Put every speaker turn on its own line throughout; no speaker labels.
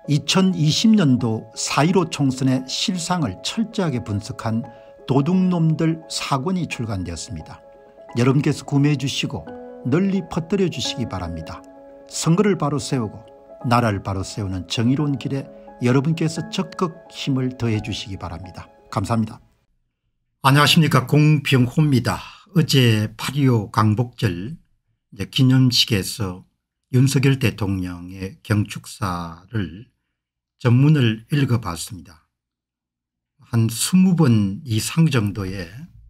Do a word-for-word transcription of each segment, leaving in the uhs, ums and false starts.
이천이십 년도 사 일오 총선의 실상을 철저하게 분석한 도둑놈들 사 권이 출간되었습니다. 여러분께서 구매해 주시고 널리 퍼뜨려 주시기 바랍니다. 선거를 바로 세우고 나라를 바로 세우는 정의로운 길에 여러분께서 적극 힘을 더해 주시기 바랍니다. 감사합니다. 안녕하십니까, 공병호입니다. 어제 팔 이오 광복절 기념식에서 윤석열 대통령의 경축사를 전문을 읽어봤습니다. 한 이십 번 이상 정도의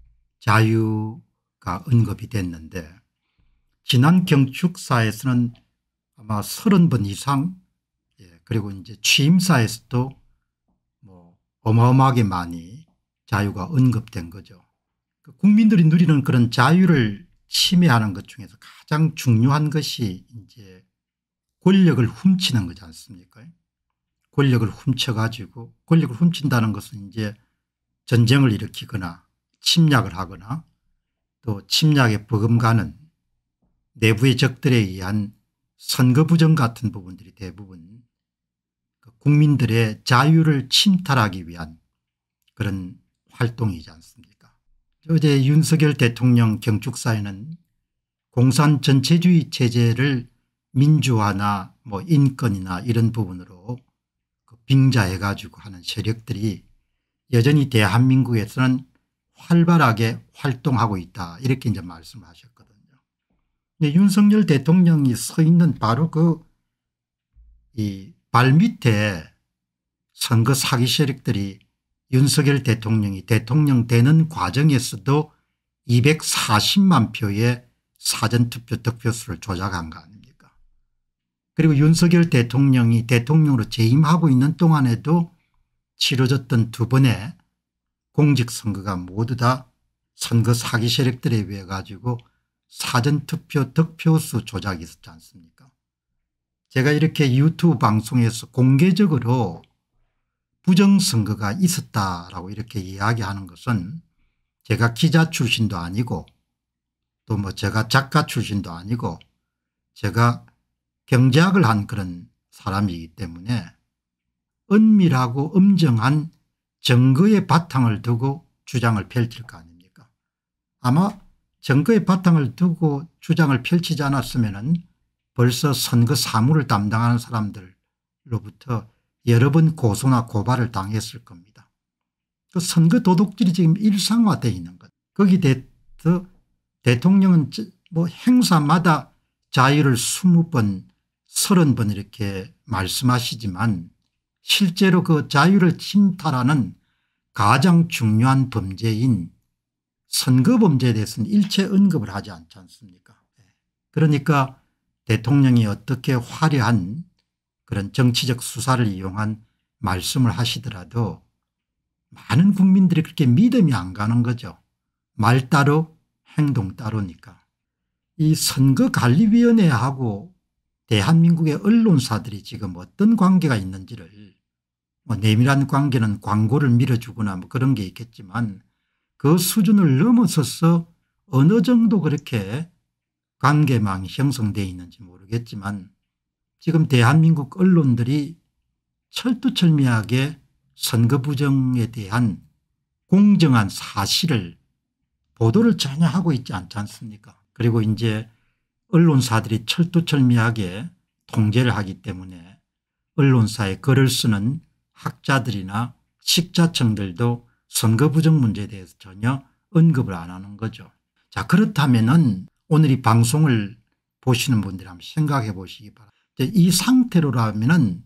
자유가 언급이 됐는데, 지난 경축사에서는 아마 서른 번 이상, 예, 그리고 이제 취임사에서도 뭐 어마어마하게 많이 자유가 언급된 거죠. 국민들이 누리는 그런 자유를 침해하는 것 중에서 가장 중요한 것이 이제 권력을 훔치는 거지 않습니까? 권력을 훔쳐가지고, 권력을 훔친다는 것은 이제 전쟁을 일으키거나 침략을 하거나 또 침략에 버금가는 내부의 적들에 의한 선거 부정 같은 부분들이 대부분 국민들의 자유를 침탈하기 위한 그런 활동이지 않습니까? 어제 윤석열 대통령 경축사에는 공산 전체주의 체제를 민주화나 뭐 인권이나 이런 부분으로 빙자해 가지고 하는 세력들이 여전히 대한민국에서는 활발하게 활동하고 있다, 이렇게 이제 말씀하셨거든요. 근데 윤석열 대통령이 서 있는 바로 그 이 발밑에 선거 사기 세력들이 윤석열 대통령이 대통령 되는 과정에서도 이백사십만 표의 사전투표 득표수를 조작한 거 아닙니까? 그리고 윤석열 대통령이 대통령으로 재임하고 있는 동안에도 치러졌던 두 번의 공직선거가 모두 다 선거 사기 세력들에 의해 가지고 사전투표 득표수 조작이 있었지 않습니까? 제가 이렇게 유튜브 방송에서 공개적으로 부정선거가 있었다라고 이렇게 이야기하는 것은 제가 기자 출신도 아니고 또 뭐 제가 작가 출신도 아니고 제가 경제학을 한 그런 사람이기 때문에 은밀하고 엄정한 증거의 바탕을 두고 주장을 펼칠 거 아닙니까? 아마 증거의 바탕을 두고 주장을 펼치지 않았으면은 벌써 선거 사무를 담당하는 사람들로부터 여러 번 고소나 고발을 당했을 겁니다. 그 선거 도둑질이 지금 일상화되어 있는 것. 거기 대해서 대통령은 뭐 행사마다 자유를 이십 번 서른 번 이렇게 말씀하시지만 실제로 그 자유를 침탈하는 가장 중요한 범죄인 선거범죄에 대해서는 일체 언급을 하지 않지 않습니까? 그러니까 대통령이 어떻게 화려한 그런 정치적 수사를 이용한 말씀을 하시더라도 많은 국민들이 그렇게 믿음이 안 가는 거죠. 말 따로 행동 따로니까. 이 선거관리위원회하고 대한민국의 언론사들이 지금 어떤 관계가 있는지를, 뭐 내밀한 관계는 광고를 밀어주거나 뭐 그런 게 있겠지만 그 수준을 넘어서서 어느 정도 그렇게 관계망이 형성되어 있는지 모르겠지만 지금 대한민국 언론들이 철두철미하게 선거 부정에 대한 공정한 사실을 보도를 전혀 하고 있지 않지 않습니까? 그리고 이제 언론사들이 철두철미하게 통제를 하기 때문에 언론사에 글을 쓰는 학자들이나 식자청들도 선거 부정 문제에 대해서 전혀 언급을 안 하는 거죠. 자, 그렇다면은 오늘 이 방송을 보시는 분들이 한번 생각해 보시기 바랍니다. 이 상태로라면은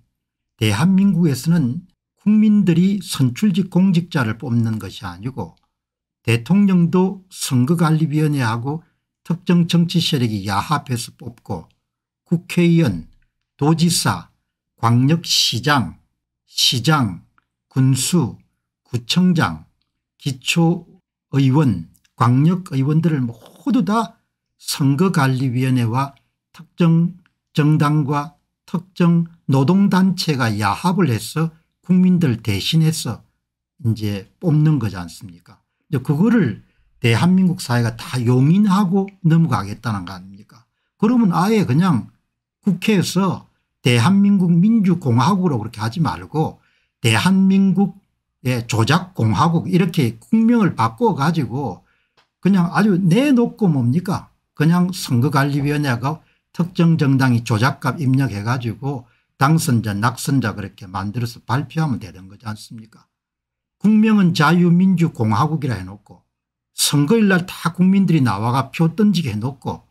대한민국에서는 국민들이 선출직 공직자를 뽑는 것이 아니고 대통령도 선거관리위원회하고 특정 정치 세력이 야합해서 뽑고 국회의원, 도지사, 광역시장, 시장, 군수, 구청장, 기초의원, 광역의원들을 모두 다 선거관리위원회와 특정 정당과 특정 노동단체가 야합을 해서 국민들 대신해서 이제 뽑는 거지 않습니까? 그거를 대한민국 사회가 다 용인하고 넘어가겠다는 거 아닙니까? 그러면 아예 그냥 국회에서 대한민국 민주공화국으로 그렇게 하지 말고 대한민국의 조작공화국 이렇게 국명을 바꿔 가지고 그냥 아주 내놓고 뭡니까 그냥 선거관리위원회가 특정 정당이 조작값 입력해 가지고 당선자 낙선자 그렇게 만들어서 발표하면 되는 거지 않습니까? 국명은 자유민주공화국이라 해놓고 선거일날 다 국민들이 나와가 표 던지게 해놓고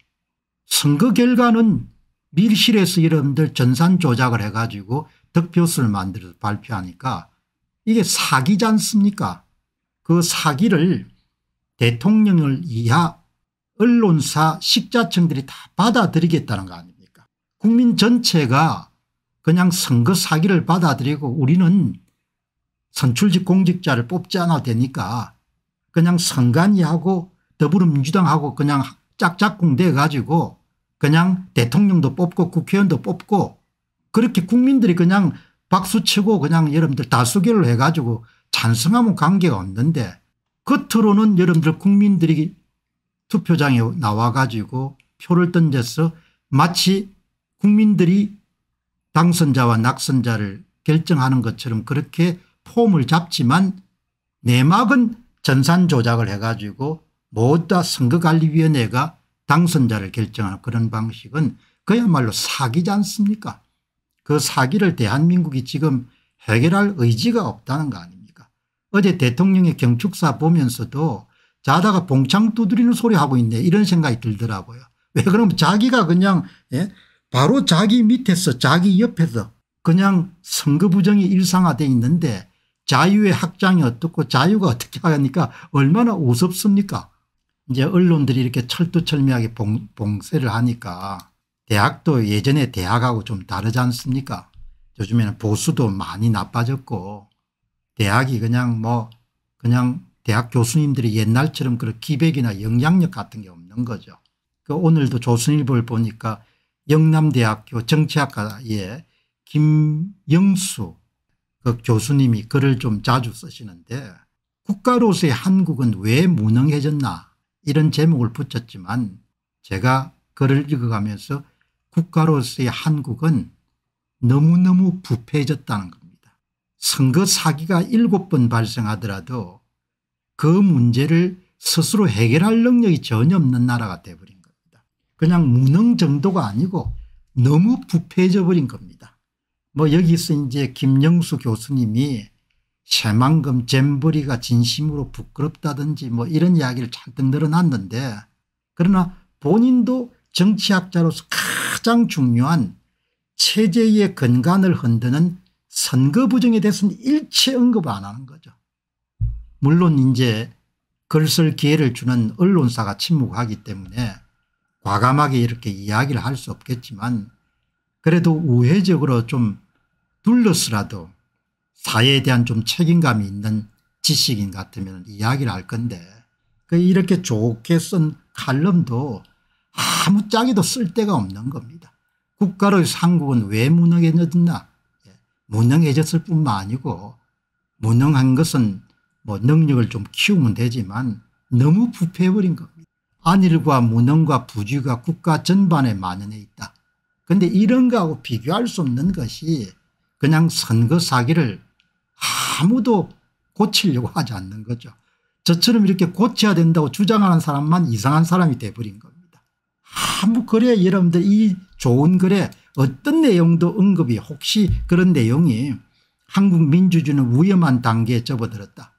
선거 결과는 밀실에서 여러분들 전산 조작을 해가지고 득표수를 만들어서 발표하니까 이게 사기지 않습니까? 그 사기를 대통령을 이하 언론사 식자층들이 다 받아들이겠다는 거 아닙니까? 국민 전체가 그냥 선거 사기를 받아들이고 우리는 선출직 공직자를 뽑지 않아도 되니까 그냥 선관위하고 더불어민주당하고 그냥 짝짝꿍 돼 가지고 그냥 대통령도 뽑고 국회의원도 뽑고 그렇게 국민들이 그냥 박수치고 그냥 여러분들 다수결을 해 가지고 찬성하면 관계가 없는데 겉으로는 여러분들 국민들이 투표장에 나와 가지고 표를 던져서 마치 국민들이 당선자와 낙선자를 결정하는 것처럼 그렇게 폼을 잡지만 내막은 전산 조작을 해가지고 모두 다 선거관리위원회가 당선자를 결정하는 그런 방식은 그야말로 사기지 않습니까? 그 사기를 대한민국이 지금 해결할 의지가 없다는 거 아닙니까? 어제 대통령의 경축사 보면서도 자다가 봉창 두드리는 소리 하고 있네 이런 생각이 들더라고요. 왜 그러면 자기가 그냥 예? 바로 자기 밑에서 자기 옆에서 그냥 선거 부정이 일상화되어 있는데 자유의 확장이 어떻고 자유가 어떻게 하니까 얼마나 우습습니까? 이제 언론들이 이렇게 철두철미하게 봉, 봉쇄를 하니까 대학도 예전에 대학하고 좀 다르지 않습니까? 요즘에는 보수도 많이 나빠졌고 대학이 그냥 뭐 그냥 대학 교수님들이 옛날처럼 그런 기백이나 영향력 같은 게 없는 거죠. 그 오늘도 조선일보를 보니까 영남대학교 정치학과에 김영수 그 교수님이 글을 좀 자주 쓰시는데 국가로서의 한국은 왜 무능해졌나 이런 제목을 붙였지만 제가 글을 읽어가면서 국가로서의 한국은 너무너무 부패해졌다는 겁니다. 선거 사기가 일곱 번 발생하더라도 그 문제를 스스로 해결할 능력이 전혀 없는 나라가 돼버린 겁니다. 그냥 무능 정도가 아니고 너무 부패해져 버린 겁니다. 뭐 여기서 이제 김영수 교수님이 새만금 잼버리가 진심으로 부끄럽다든지 뭐 이런 이야기를 잔뜩 늘어놨는데 그러나 본인도 정치학자로서 가장 중요한 체제의 근간을 흔드는 선거 부정에 대해서는 일체 언급을 안 하는 거죠. 물론 이제 글 쓸 기회를 주는 언론사가 침묵하기 때문에 과감하게 이렇게 이야기를 할 수 없겠지만 그래도 우회적으로 좀 둘러서라도 사회에 대한 좀 책임감이 있는 지식인 같으면 이야기를 할 건데 이렇게 좋게 쓴 칼럼도 아무짝에도 쓸데가 없는 겁니다. 국가로서 한국은 왜 무능해졌나? 무능해졌을 뿐만 아니고 무능한 것은 뭐 능력을 좀 키우면 되지만 너무 부패해버린 겁니다. 안일과 무능과 부주의가 국가 전반에 만연해 있다. 그런데 이런 거하고 비교할 수 없는 것이 그냥 선거 사기를 아무도 고치려고 하지 않는 거죠. 저처럼 이렇게 고쳐야 된다고 주장하는 사람만 이상한 사람이 돼버린 겁니다. 아무 글에 여러분들 이 좋은 글에 어떤 내용도 언급이 혹시 그런 내용이 한국 민주주의는 위험한 단계에 접어들었다.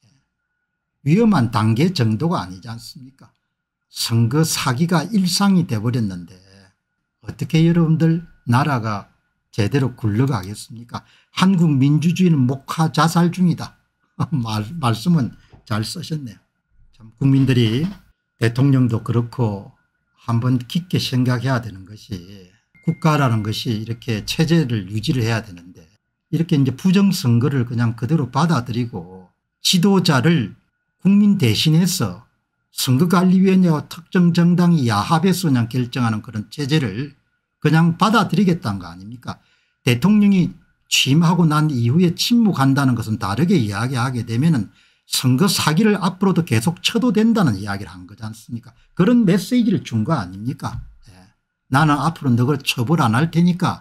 위험한 단계 정도가 아니지 않습니까? 선거 사기가 일상이 돼버렸는데 어떻게 여러분들 나라가 제대로 굴러가겠습니까? 한국 민주주의는 목화 자살 중이다. 말, 말씀은 잘 쓰셨네요. 참 국민들이 대통령도 그렇고 한번 깊게 생각해야 되는 것이 국가라는 것이 이렇게 체제를 유지를 해야 되는데 이렇게 이제 부정선거를 그냥 그대로 받아들이고 지도자를 국민 대신해서 선거관리위원회와 특정 정당이 야합해서 그냥 결정하는 그런 체제를 그냥 받아들이겠다는 거 아닙니까? 대통령이 취임하고 난 이후에 침묵한다는 것은 다르게 이야기하게 되면은 선거 사기를 앞으로도 계속 쳐도 된다는 이야기를 한 거지 않습니까? 그런 메시지를 준 거 아닙니까? 예. 나는 앞으로 너를 처벌 안 할 테니까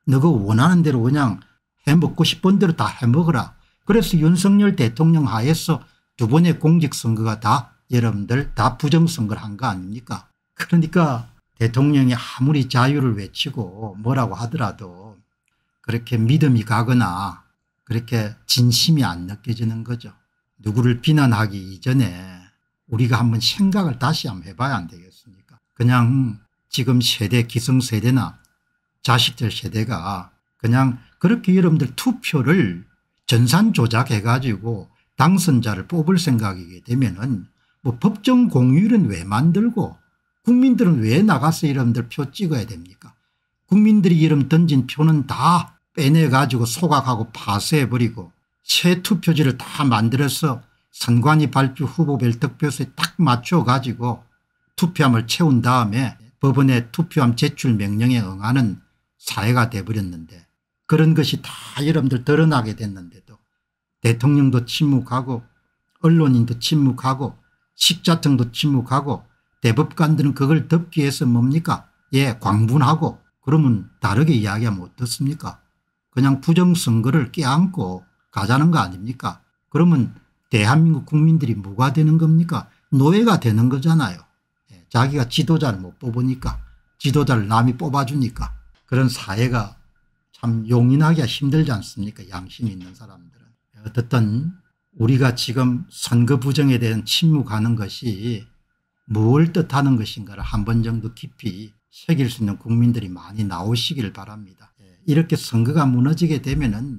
너가 원하는 대로 그냥 해먹고 싶은 대로 다 해먹어라. 그래서 윤석열 대통령 하에서 두 번의 공직선거가 다 여러분들 다 부정선거를 한 거 아닙니까? 그러니까 대통령이 아무리 자유를 외치고 뭐라고 하더라도 그렇게 믿음이 가거나 그렇게 진심이 안 느껴지는 거죠. 누구를 비난하기 이전에 우리가 한번 생각을 다시 한번 해봐야 안 되겠습니까? 그냥 지금 세대 기성세대나 자식들 세대가 그냥 그렇게 여러분들 투표를 전산 조작해 가지고 당선자를 뽑을 생각이게 되면은 뭐 법정 공휴일은 왜 만들고 국민들은 왜 나가서 여러분들 표 찍어야 됩니까? 국민들이 이름 던진 표는 다 빼내 가지고 소각하고 파쇄해 버리고 새 투표지를 다 만들어서 선관위 발표 후보별 득표수에 딱 맞춰 가지고 투표함을 채운 다음에 법원의 투표함 제출 명령에 응하는 사회가 돼버렸는데 그런 것이 다 여러분들 드러나게 됐는데도 대통령도 침묵하고 언론인도 침묵하고 식자청도 침묵하고 대법관들은 그걸 덮기 위해서 뭡니까? 예, 광분하고 그러면 다르게 이야기하면 어떻습니까? 그냥 부정선거를 껴안고 가자는 거 아닙니까? 그러면 대한민국 국민들이 뭐가 되는 겁니까? 노예가 되는 거잖아요. 예, 자기가 지도자를 못 뽑으니까 지도자를 남이 뽑아주니까 그런 사회가 참 용인하기가 힘들지 않습니까? 양심 있는 사람들은. 어떻든 우리가 지금 선거 부정에 대한 침묵하는 것이 뭘 뜻하는 것인가를 한 번 정도 깊이 새길 수 있는 국민들이 많이 나오시길 바랍니다. 이렇게 선거가 무너지게 되면은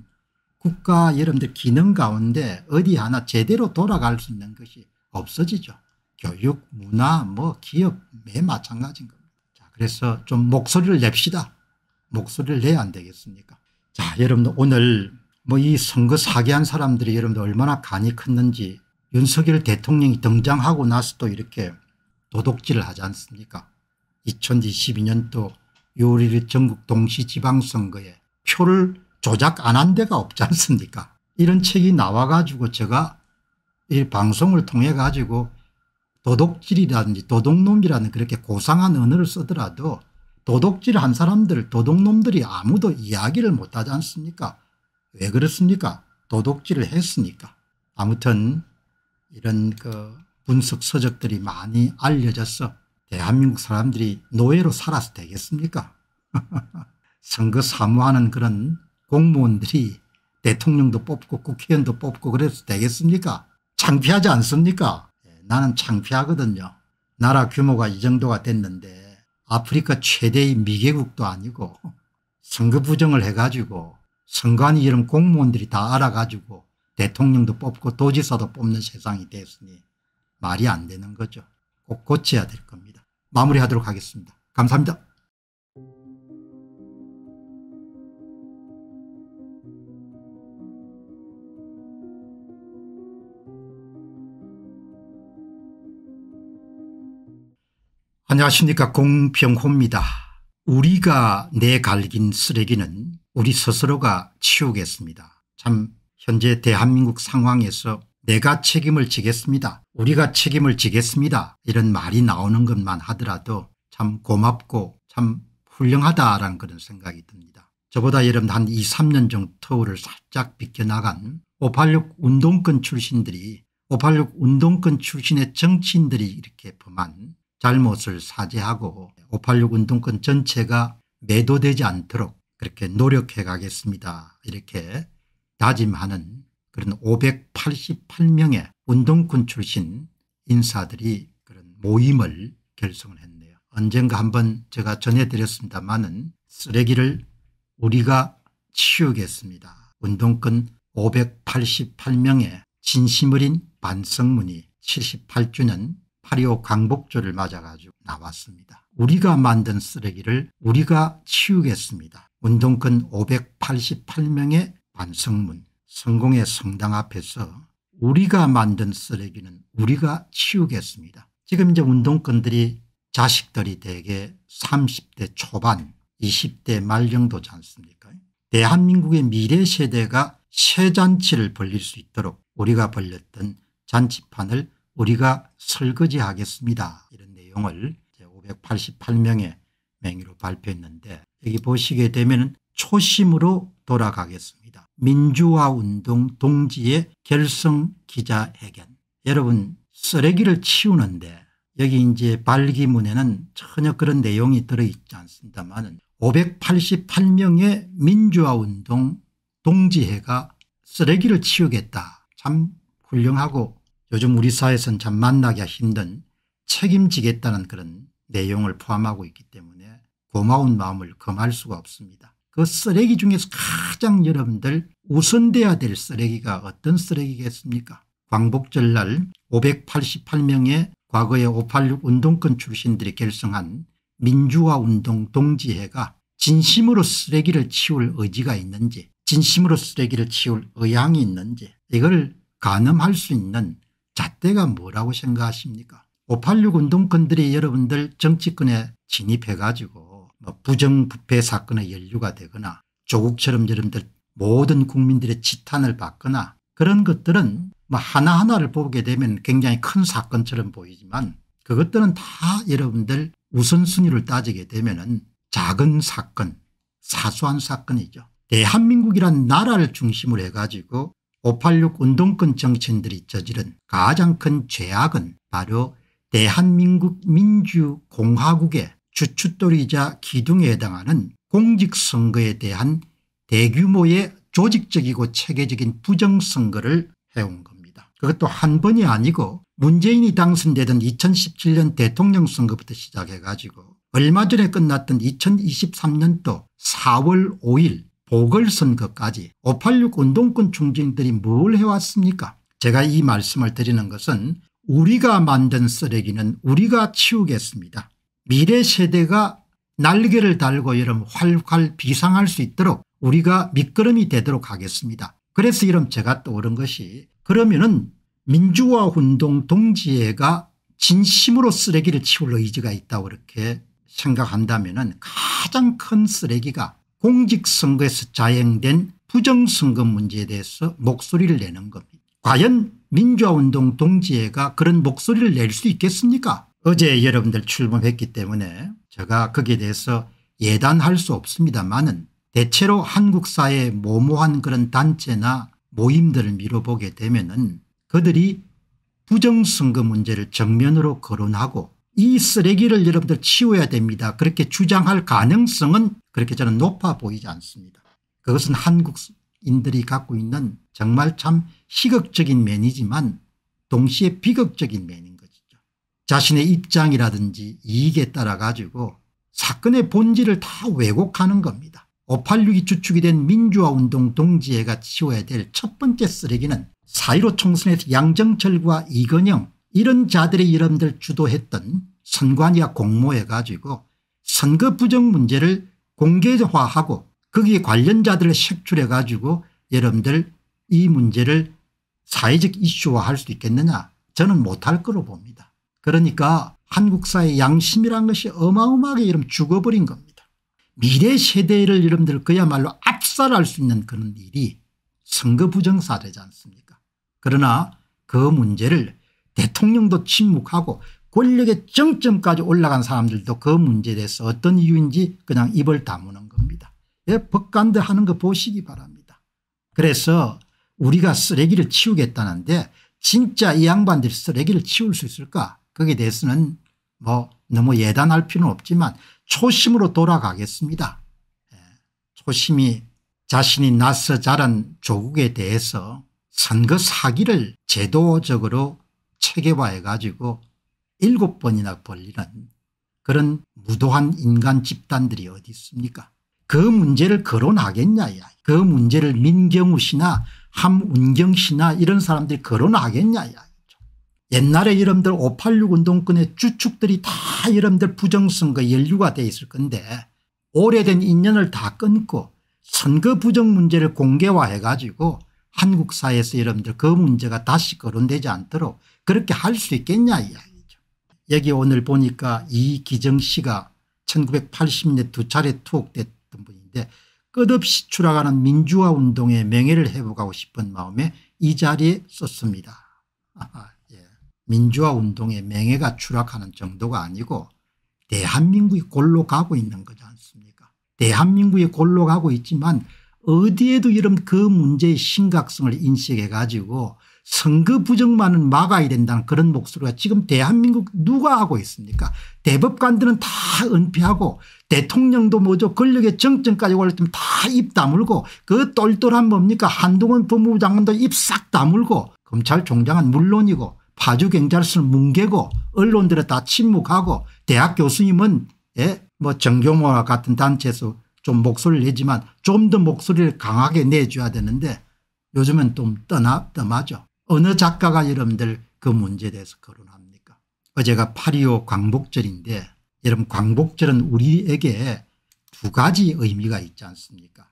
국가 여러분들 기능 가운데 어디 하나 제대로 돌아갈 수 있는 것이 없어지죠. 교육, 문화, 뭐 기업 매 마찬가지인 겁니다. 자, 그래서 좀 목소리를 냅시다. 목소리를 내야 안 되겠습니까? 자, 여러분들 오늘 뭐 이 선거 사기한 사람들이 여러분들 얼마나 간이 컸는지 윤석열 대통령이 등장하고 나서 또 이렇게 도둑질을 하지 않습니까? 이천이십이 년도 유월 일 일 전국 동시지방선거에 표를 조작 안 한 데가 없지 않습니까? 이런 책이 나와 가지고 제가 이 방송을 통해 가지고 도둑질이라든지 도둑놈이라는 그렇게 고상한 언어를 쓰더라도 도둑질한 사람들 도둑놈들이 아무도 이야기를 못하지 않습니까? 왜 그렇습니까? 도둑질을 했으니까. 아무튼 이런 그 분석 서적들이 많이 알려져서 대한민국 사람들이 노예로 살아서 되겠습니까? 선거 사무하는 그런 공무원들이 대통령도 뽑고 국회의원도 뽑고 그래서 되겠습니까? 창피하지 않습니까? 나는 창피하거든요. 나라 규모가 이 정도가 됐는데 아프리카 최대의 미개국도 아니고 선거 부정을 해가지고 선관위 이런 공무원들이 다 알아가지고 대통령도 뽑고 도지사도 뽑는 세상이 됐으니 말이 안 되는 거죠. 꼭 고쳐야 될 겁니다. 마무리하도록 하겠습니다. 감사합니다. 안녕하십니까, 공병호입니다. 우리가 내갈긴 쓰레기는 우리 스스로가 치우겠습니다. 참 현재 대한민국 상황에서 내가 책임을 지겠습니다, 우리가 책임을 지겠습니다, 이런 말이 나오는 것만 하더라도 참 고맙고 참 훌륭하다라는 그런 생각이 듭니다. 저보다 여러분 한 이 삼 년 정도 터울을 살짝 비껴나간 오팔육 운동권 출신들이 오팔육 운동권 출신의 정치인들이 이렇게 범한 잘못을 사죄하고 오팔육 운동권 전체가 매도되지 않도록 그렇게 노력해 가겠습니다, 이렇게 다짐하는 그런 오백팔십팔 명의 운동권 출신 인사들이 그런 모임을 결성을 했네요. 언젠가 한번 제가 전해드렸습니다마는 쓰레기를 우리가 치우겠습니다. 운동권 오백팔십팔 명의 진심 어린 반성문이 칠십팔 주년 팔이오 광복절을 맞아가지고 나왔습니다. 우리가 만든 쓰레기를 우리가 치우겠습니다. 운동권 오백팔십팔 명의 반성문, 성공의 성당 앞에서 우리가 만든 쓰레기는 우리가 치우겠습니다. 지금 이제 운동권들이 자식들이 대개 삼십 대 초반 이십 대 말 정도지 않습니까? 대한민국의 미래 세대가 새 잔치를 벌릴 수 있도록 우리가 벌렸던 잔치판을 우리가 설거지하겠습니다, 이런 내용을 오백팔십팔 명의 명의로 발표했는데 여기 보시게 되면 초심으로 돌아가겠습니다. 민주화운동 동지의 결성 기자회견. 여러분 쓰레기를 치우는데 여기 이제 발기문에는 전혀 그런 내용이 들어있지 않습니다만 오백팔십팔 명의 민주화운동 동지회가 쓰레기를 치우겠다. 참 훌륭하고 요즘 우리 사회에서는 참 만나기가 힘든 책임지겠다는 그런 내용을 포함하고 있기 때문에 고마운 마음을 금할 수가 없습니다. 그 쓰레기 중에서 가장 여러분들 우선돼야 될 쓰레기가 어떤 쓰레기겠습니까? 광복절날 오백팔십팔 명의 과거의 오팔육 운동권 출신들이 결성한 민주화운동 동지회가 진심으로 쓰레기를 치울 의지가 있는지 진심으로 쓰레기를 치울 의향이 있는지 이걸 가늠할 수 있는 잣대가 뭐라고 생각하십니까? 오팔육 운동권들이 여러분들 정치권에 진입해 가지고 뭐 부정부패 사건의 연루가 되거나 조국처럼 여러분들 모든 국민들의 지탄을 받거나 그런 것들은 뭐 하나하나를 보게 되면 굉장히 큰 사건처럼 보이지만 그것들은 다 여러분들 우선순위를 따지게 되면은 작은 사건 사소한 사건이죠. 대한민국이란 나라를 중심으로 해가지고 오팔육 운동권 정치인들이 저지른 가장 큰 죄악은 바로 대한민국 민주공화국의 주춧돌이자 기둥에 해당하는 공직선거에 대한 대규모의 조직적이고 체계적인 부정선거를 해온 겁니다. 그것도 한 번이 아니고 문재인이 당선되던 이천십칠 년 대통령 선거부터 시작해 가지고 얼마 전에 끝났던 이천이십삼 년도 사월 오일 보궐선거까지 오팔육 운동권 중진들이 뭘 해왔습니까? 제가 이 말씀을 드리는 것은 우리가 만든 쓰레기는 우리가 치우겠습니다. 미래 세대가 날개를 달고 여러분 활활 비상할 수 있도록 우리가 밑거름이 되도록 하겠습니다. 그래서 이런 제가 떠오른 것이 그러면은 민주화운동 동지회가 진심으로 쓰레기를 치울 의지가 있다고 그렇게 생각한다면은 가장 큰 쓰레기가 공직선거에서 자행된 부정선거 문제에 대해서 목소리를 내는 겁니다. 과연 민주화운동 동지회가 그런 목소리를 낼 수 있겠습니까? 어제 여러분들 출범했기 때문에 제가 거기에 대해서 예단할 수 없습니다만은 대체로 한국 사회의 모모한 그런 단체나 모임들을 미뤄보게 되면은 그들이 부정선거 문제를 정면으로 거론하고 이 쓰레기를 여러분들 치워야 됩니다. 그렇게 주장할 가능성은 그렇게 저는 높아 보이지 않습니다. 그것은 한국인들이 갖고 있는 정말 참 희극적인 면이지만 동시에 비극적인 면인 것이죠. 자신의 입장이라든지 이익에 따라 가지고 사건의 본질을 다 왜곡하는 겁니다. 오팔육이 주축이 된 민주화운동 동지회가 치워야 될 첫 번째 쓰레기는 사 일오 총선에서 양정철과 이건영 이런 자들이 여러분들 주도했던 선관위와 공모해 가지고 선거 부정 문제를 공개화하고 거기에 관련자들을 색출해 가지고 여러분들 이 문제를 사회적 이슈화할 수 있겠느냐 저는 못할 거로 봅니다. 그러니까 한국 사회의 양심이란 것이 어마어마하게 여러분 죽어버린 겁니다. 미래 세대를 여러분들 그야말로 압살할 수 있는 그런 일이 선거 부정 사례지 않습니까? 그러나 그 문제를 대통령도 침묵하고 권력의 정점까지 올라간 사람들도 그 문제에 대해서 어떤 이유인지 그냥 입을 다무는 겁니다. 예, 법관들 하는 거 보시기 바랍니다. 그래서 우리가 쓰레기를 치우겠다는데 진짜 이 양반들이 쓰레기를 치울 수 있을까? 거기에 대해서는 뭐 너무 예단할 필요는 없지만 초심으로 돌아가겠습니다. 예, 초심이 자신이 나서 자란 조국에 대해서 선거 사기를 제도적으로 체계화해 가지고 일곱 번이나 벌리는 그런 무도한 인간 집단들이 어디 있습니까? 그 문제를 거론하겠냐. 그 문제를 민경우 씨나 함운경 씨나 이런 사람들이 거론하겠냐. 옛날에 여러분들 오팔육 운동권의 주축들이 다 여러분들 부정선거 연루가 돼 있을 건데 오래된 인연을 다 끊고 선거 부정 문제를 공개화해 가지고 한국 사회에서 여러분들 그 문제가 다시 거론되지 않도록 그렇게 할 수 있겠냐 이야기죠. 여기 오늘 보니까 이기정 씨가 천구백팔십 년대 두 차례 투옥됐던 분인데 끝없이 추락하는 민주화 운동의 명예를 회복하고 싶은 마음에 이 자리에 썼습니다. 아하, 예. 민주화 운동의 명예가 추락하는 정도가 아니고 대한민국이 골로 가고 있는 거지 않습니까? 대한민국이 골로 가고 있지만 어디에도 이런 그 문제의 심각성을 인식해 가지고 선거 부정만은 막아야 된다는 그런 목소리가 지금 대한민국 누가 하고 있습니까? 대법관들은 다 은폐하고 대통령도 뭐죠 권력의 정점까지 올라오면 다 입 다물고 그 똘똘한 뭡니까 한동훈 법무부 장관도 입 싹 다물고 검찰총장은 물론이고 파주경찰서는 뭉개고 언론들은 다 침묵하고 대학 교수님은 예, 뭐 정교모와 같은 단체에서 좀 목소리를 내지만 좀 더 목소리를 강하게 내줘야 되는데 요즘은 좀 떠나 떠마죠. 어느 작가가 여러분들 그 문제에 대해서 거론합니까? 어제가 팔이오 광복절인데 여러분 광복절은 우리에게 두 가지 의미가 있지 않습니까?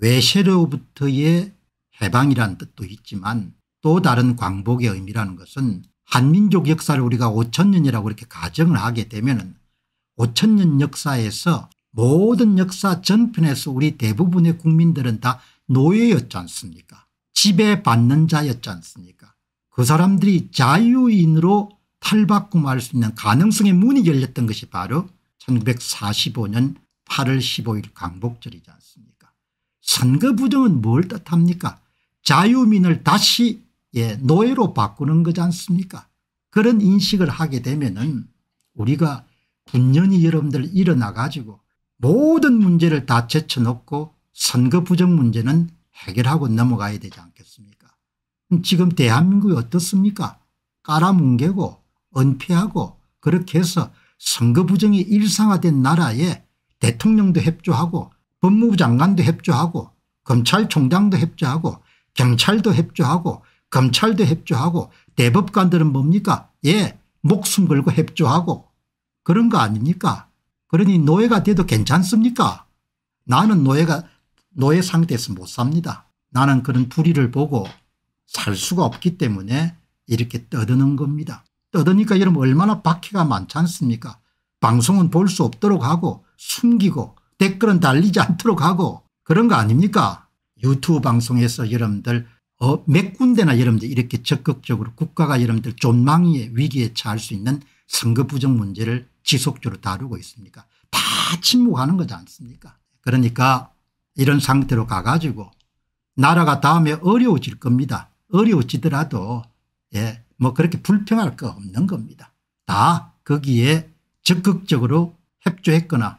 외세로부터의 해방이라는 뜻도 있지만 또 다른 광복의 의미라는 것은 한민족 역사를 우리가 오천 년이라고 이렇게 가정을 하게 되면 오천 년 역사에서 모든 역사 전편에서 우리 대부분의 국민들은 다 노예였지 않습니까? 지배받는 자였지 않습니까? 그 사람들이 자유인으로 탈바꿈할 수 있는 가능성의 문이 열렸던 것이 바로 천구백사십오 년 팔월 십오일 광복절이지 않습니까? 선거 부정은 뭘 뜻합니까? 자유민을 다시 예, 노예로 바꾸는 거지 않습니까? 그런 인식을 하게 되면은 우리가 분연히 여러분들 일어나 가지고 모든 문제를 다 제쳐놓고 선거 부정 문제는 해결하고 넘어가야 되지 않겠습니까? 지금 대한민국이 어떻습니까? 깔아뭉개고 은폐하고 그렇게 해서 선거 부정이 일상화된 나라에 대통령도 협조하고 법무부 장관도 협조하고 검찰총장도 협조하고 경찰도 협조하고 검찰도 협조하고 대법관들은 뭡니까? 예, 목숨 걸고 협조하고 그런 거 아닙니까? 그러니 노예가 돼도 괜찮습니까? 나는 노예가 노예 상태에서 못 삽니다. 나는 그런 불의를 보고 살 수가 없기 때문에 이렇게 떠드는 겁니다. 떠드니까 여러분 얼마나 박해가 많지 않습니까? 방송은 볼 수 없도록 하고 숨기고 댓글은 달리지 않도록 하고 그런 거 아닙니까? 유튜브 방송에서 여러분들 어, 몇 군데나 여러분들 이렇게 적극적으로 국가가 여러분들 존망의 위기에 처할 수 있는 선거 부정 문제를 지속적으로 다루고 있습니까? 다 침묵하는 거지 않습니까? 그러니까 이런 상태로 가가지고 나라가 다음에 어려워질 겁니다. 어려워지더라도 예, 뭐 그렇게 불평할 거 없는 겁니다. 다 거기에 적극적으로 협조했거나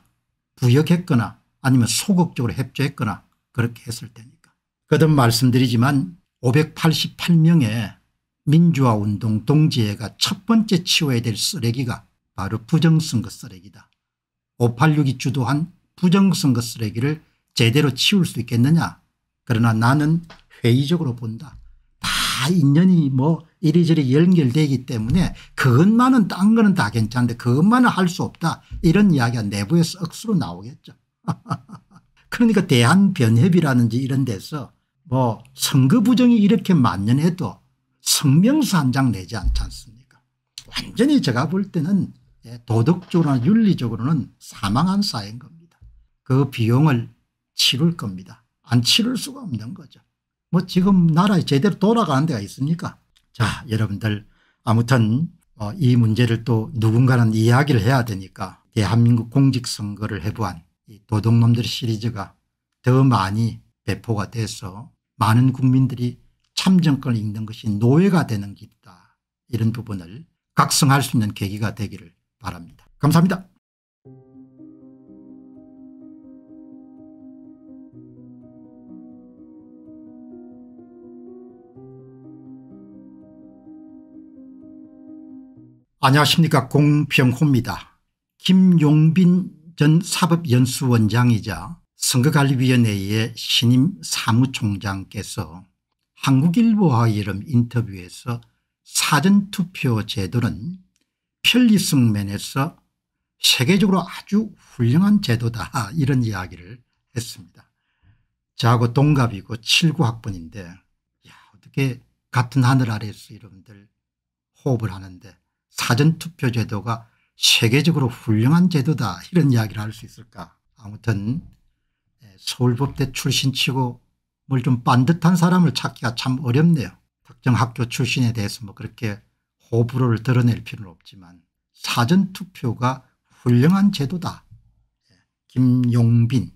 부역했거나 아니면 소극적으로 협조했거나 그렇게 했을 테니까. 거듭 말씀드리지만 오백팔십팔 명의 민주화운동 동지회가 첫 번째 치워야 될 쓰레기가 바로 부정선거 쓰레기다. 오팔육이 주도한 부정선거 쓰레기를 제대로 치울 수 있겠느냐. 그러나 나는 회의적으로 본다. 다 인연이 뭐 이리저리 연결되기 때문에 그것만은 딴 거는 다 괜찮은데 그것만은 할 수 없다. 이런 이야기가 내부에서 억수로 나오겠죠. 그러니까 대한변협이라든지 이런 데서 뭐 선거 부정이 이렇게 만연해도 성명서 한 장 내지 않지 않습니까? 완전히 제가 볼 때는 도덕적으로나 윤리적으로는 사망한 사회인 겁니다. 그 비용을 치를 겁니다. 안 치를 수가 없는 거죠. 뭐 지금 나라에 제대로 돌아가는 데가 있습니까? 자, 여러분들 아무튼 어, 이 문제를 또 누군가는 이야기를 해야 되니까 대한민국 공직선거를 해부한 이 도둑놈들 시리즈가 더 많이 배포가 돼서 많은 국민들이 참정권을 잃는 것이 노예가 되는 길이다. 이런 부분을 각성할 수 있는 계기가 되기를 바랍니다. 감사합니다. 안녕하십니까. 공병호입니다. 김용빈 전 사법연수원장이자 선거관리위원회의 신임 사무총장께서 한국일보와 여름 인터뷰에서 사전투표 제도는 편리성 면에서 세계적으로 아주 훌륭한 제도다 이런 이야기를 했습니다. 저하고 동갑이고 칠십구 학번인데 야, 어떻게 같은 하늘 아래에서 여러분들 호흡을 하는데 사전투표 제도가 세계적으로 훌륭한 제도다 이런 이야기를 할 수 있을까. 아무튼 서울법대 출신치고 뭘 좀 반듯한 사람을 찾기가 참 어렵네요. 특정 학교 출신에 대해서 뭐 그렇게 호불호를 드러낼 필요는 없지만 사전투표가 훌륭한 제도다. 김용빈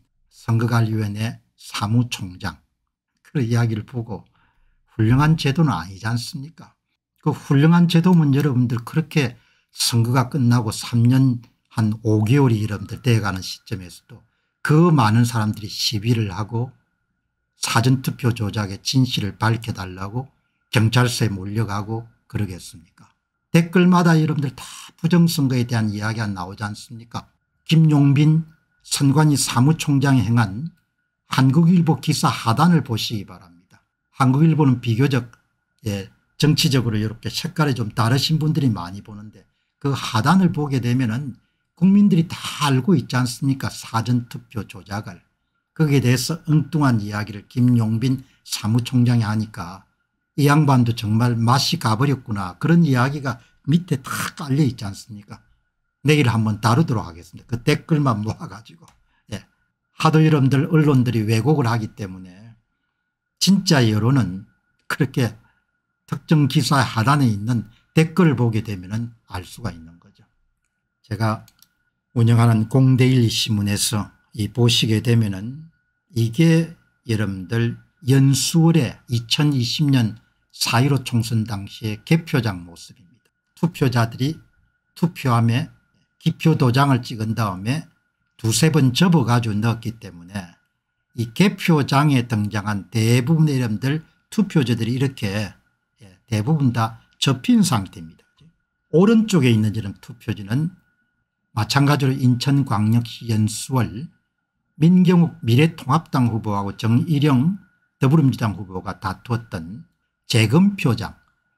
선거관리위원회 사무총장 그런 이야기를 보고 훌륭한 제도는 아니지 않습니까? 그 훌륭한 제도면 여러분들 그렇게 선거가 끝나고 삼 년 한 오 개월이 여러분들 돼가는 시점에서도 그 많은 사람들이 시위를 하고 사전투표 조작의 진실을 밝혀달라고 경찰서에 몰려가고 그러겠습니까? 댓글마다 여러분들 다 부정선거에 대한 이야기가 나오지 않습니까? 김용빈 선관위 사무총장이 행한 한국일보 기사 하단을 보시기 바랍니다. 한국일보는 비교적 예, 정치적으로 이렇게 색깔이 좀 다르신 분들이 많이 보는데 그 하단을 보게 되면은 국민들이 다 알고 있지 않습니까? 사전투표 조작을. 거기에 대해서 엉뚱한 이야기를 김용빈 사무총장이 하니까 이 양반도 정말 맛이 가버렸구나 그런 이야기가 밑에 다 깔려 있지 않습니까? 내일 한번 다루도록 하겠습니다. 그 댓글만 모아가지고. 예. 하도 여러분들 언론들이 왜곡을 하기 때문에 진짜 여론은 그렇게 특정 기사 하단에 있는 댓글을 보게 되면 알 수가 있는 거죠. 제가 운영하는 공대일 신문에서 이 보시게 되면은 이게 여러분들 연수월에 이천이십 년 사 일오 총선 당시의 개표장 모습입니다. 투표자들이 투표함에 기표도장을 찍은 다음에 두세 번 접어가지고 넣었기 때문에 이 개표장에 등장한 대부분의 여러분들 투표자들이 이렇게 대부분 다 접힌 상태입니다. 오른쪽에 있는 이런 투표지는 마찬가지로 인천광역시 연수월 민경욱 미래통합당 후보하고 정일영 더불어민주당 후보가 다투었던 재검표장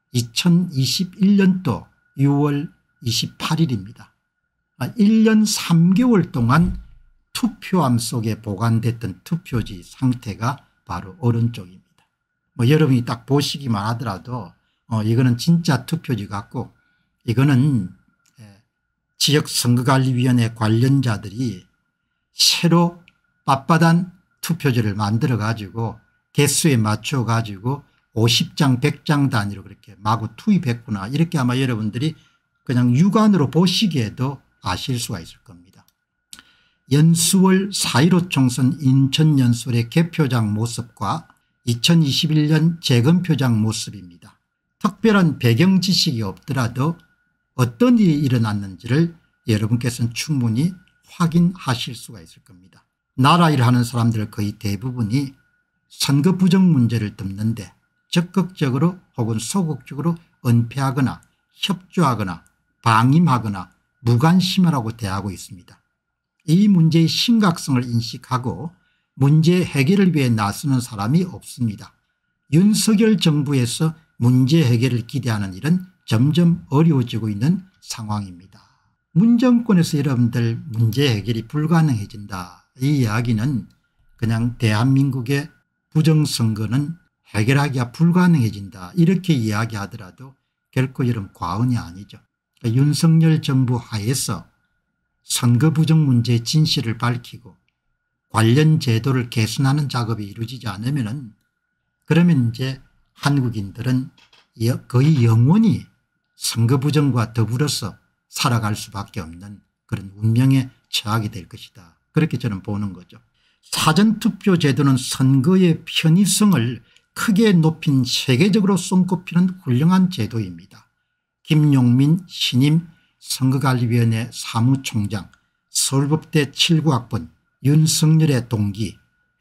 이천이십일 년도 유월 이십팔 일입니다. 일 년 삼 개월 동안 투표함 속에 보관됐던 투표지 상태가 바로 오른쪽입니다. 뭐 여러분이 딱 보시기만 하더라도 어 이거는 진짜 투표지 같고 이거는 지역선거관리위원회 관련자들이 새로 빳빳한 투표지를 만들어 가지고 개수에 맞춰 가지고 오십 장 백 장 단위로 그렇게 마구 투입했구나 이렇게 아마 여러분들이 그냥 육안으로 보시기에도 아실 수가 있을 겁니다. 연수월 사 일오 총선 인천 연수월의 개표장 모습과 이천이십일 년 재검표장 모습입니다. 특별한 배경 지식이 없더라도 어떤 일이 일어났는지를 여러분께서는 충분히 확인하실 수가 있을 겁니다. 나라 일을 하는 사람들 거의 대부분이 선거 부정 문제를 덮는데 적극적으로 혹은 소극적으로 은폐하거나 협조하거나 방임하거나 무관심하라고 대하고 있습니다. 이 문제의 심각성을 인식하고 문제 해결을 위해 나서는 사람이 없습니다. 윤석열 정부에서 문제 해결을 기대하는 일은 점점 어려워지고 있는 상황입니다. 문정권에서 여러분들 문제 해결이 불가능해진다. 이 이야기는 그냥 대한민국의 부정선거는 해결하기가 불가능해진다 이렇게 이야기하더라도 결코 여러분 과언이 아니죠. 그러니까 윤석열 정부 하에서 선거 부정 문제의 진실을 밝히고 관련 제도를 개선하는 작업이 이루어지지 않으면 그러면 이제 한국인들은 거의 영원히 선거 부정과 더불어서 살아갈 수밖에 없는 그런 운명에 처하게 될 것이다. 그렇게 저는 보는 거죠. 사전투표 제도는 선거의 편의성을 크게 높인 세계적으로 손꼽히는 훌륭한 제도입니다. 김용민 신임 선거관리위원회 사무총장 서울법대 칠 구 학번 윤석열의 동기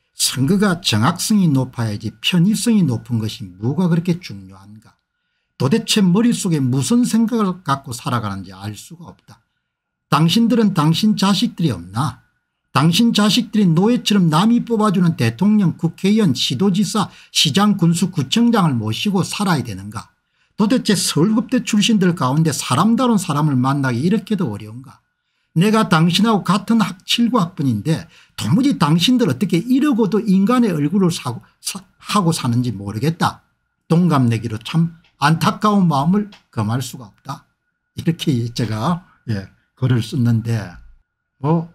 선거가 정확성이 높아야지 편의성이 높은 것이 뭐가 그렇게 중요한가. 도대체 머릿속에 무슨 생각을 갖고 살아가는지 알 수가 없다. 당신들은 당신 자식들이 없나. 당신 자식들이 노예처럼 남이 뽑아주는 대통령 국회의원 시도지사 시장 군수 구청장을 모시고 살아야 되는가. 도대체 서울법대 출신들 가운데 사람다운 사람을 만나기 이렇게도 어려운가. 내가 당신하고 같은 학 칠 구 학번인데 도무지 당신들 어떻게 이러고도 인간의 얼굴을 사고, 사, 하고 사는지 모르겠다. 동갑내기로 참 안타까운 마음을 금할 수가 없다. 이렇게 제가 예, 글을 썼는데 뭐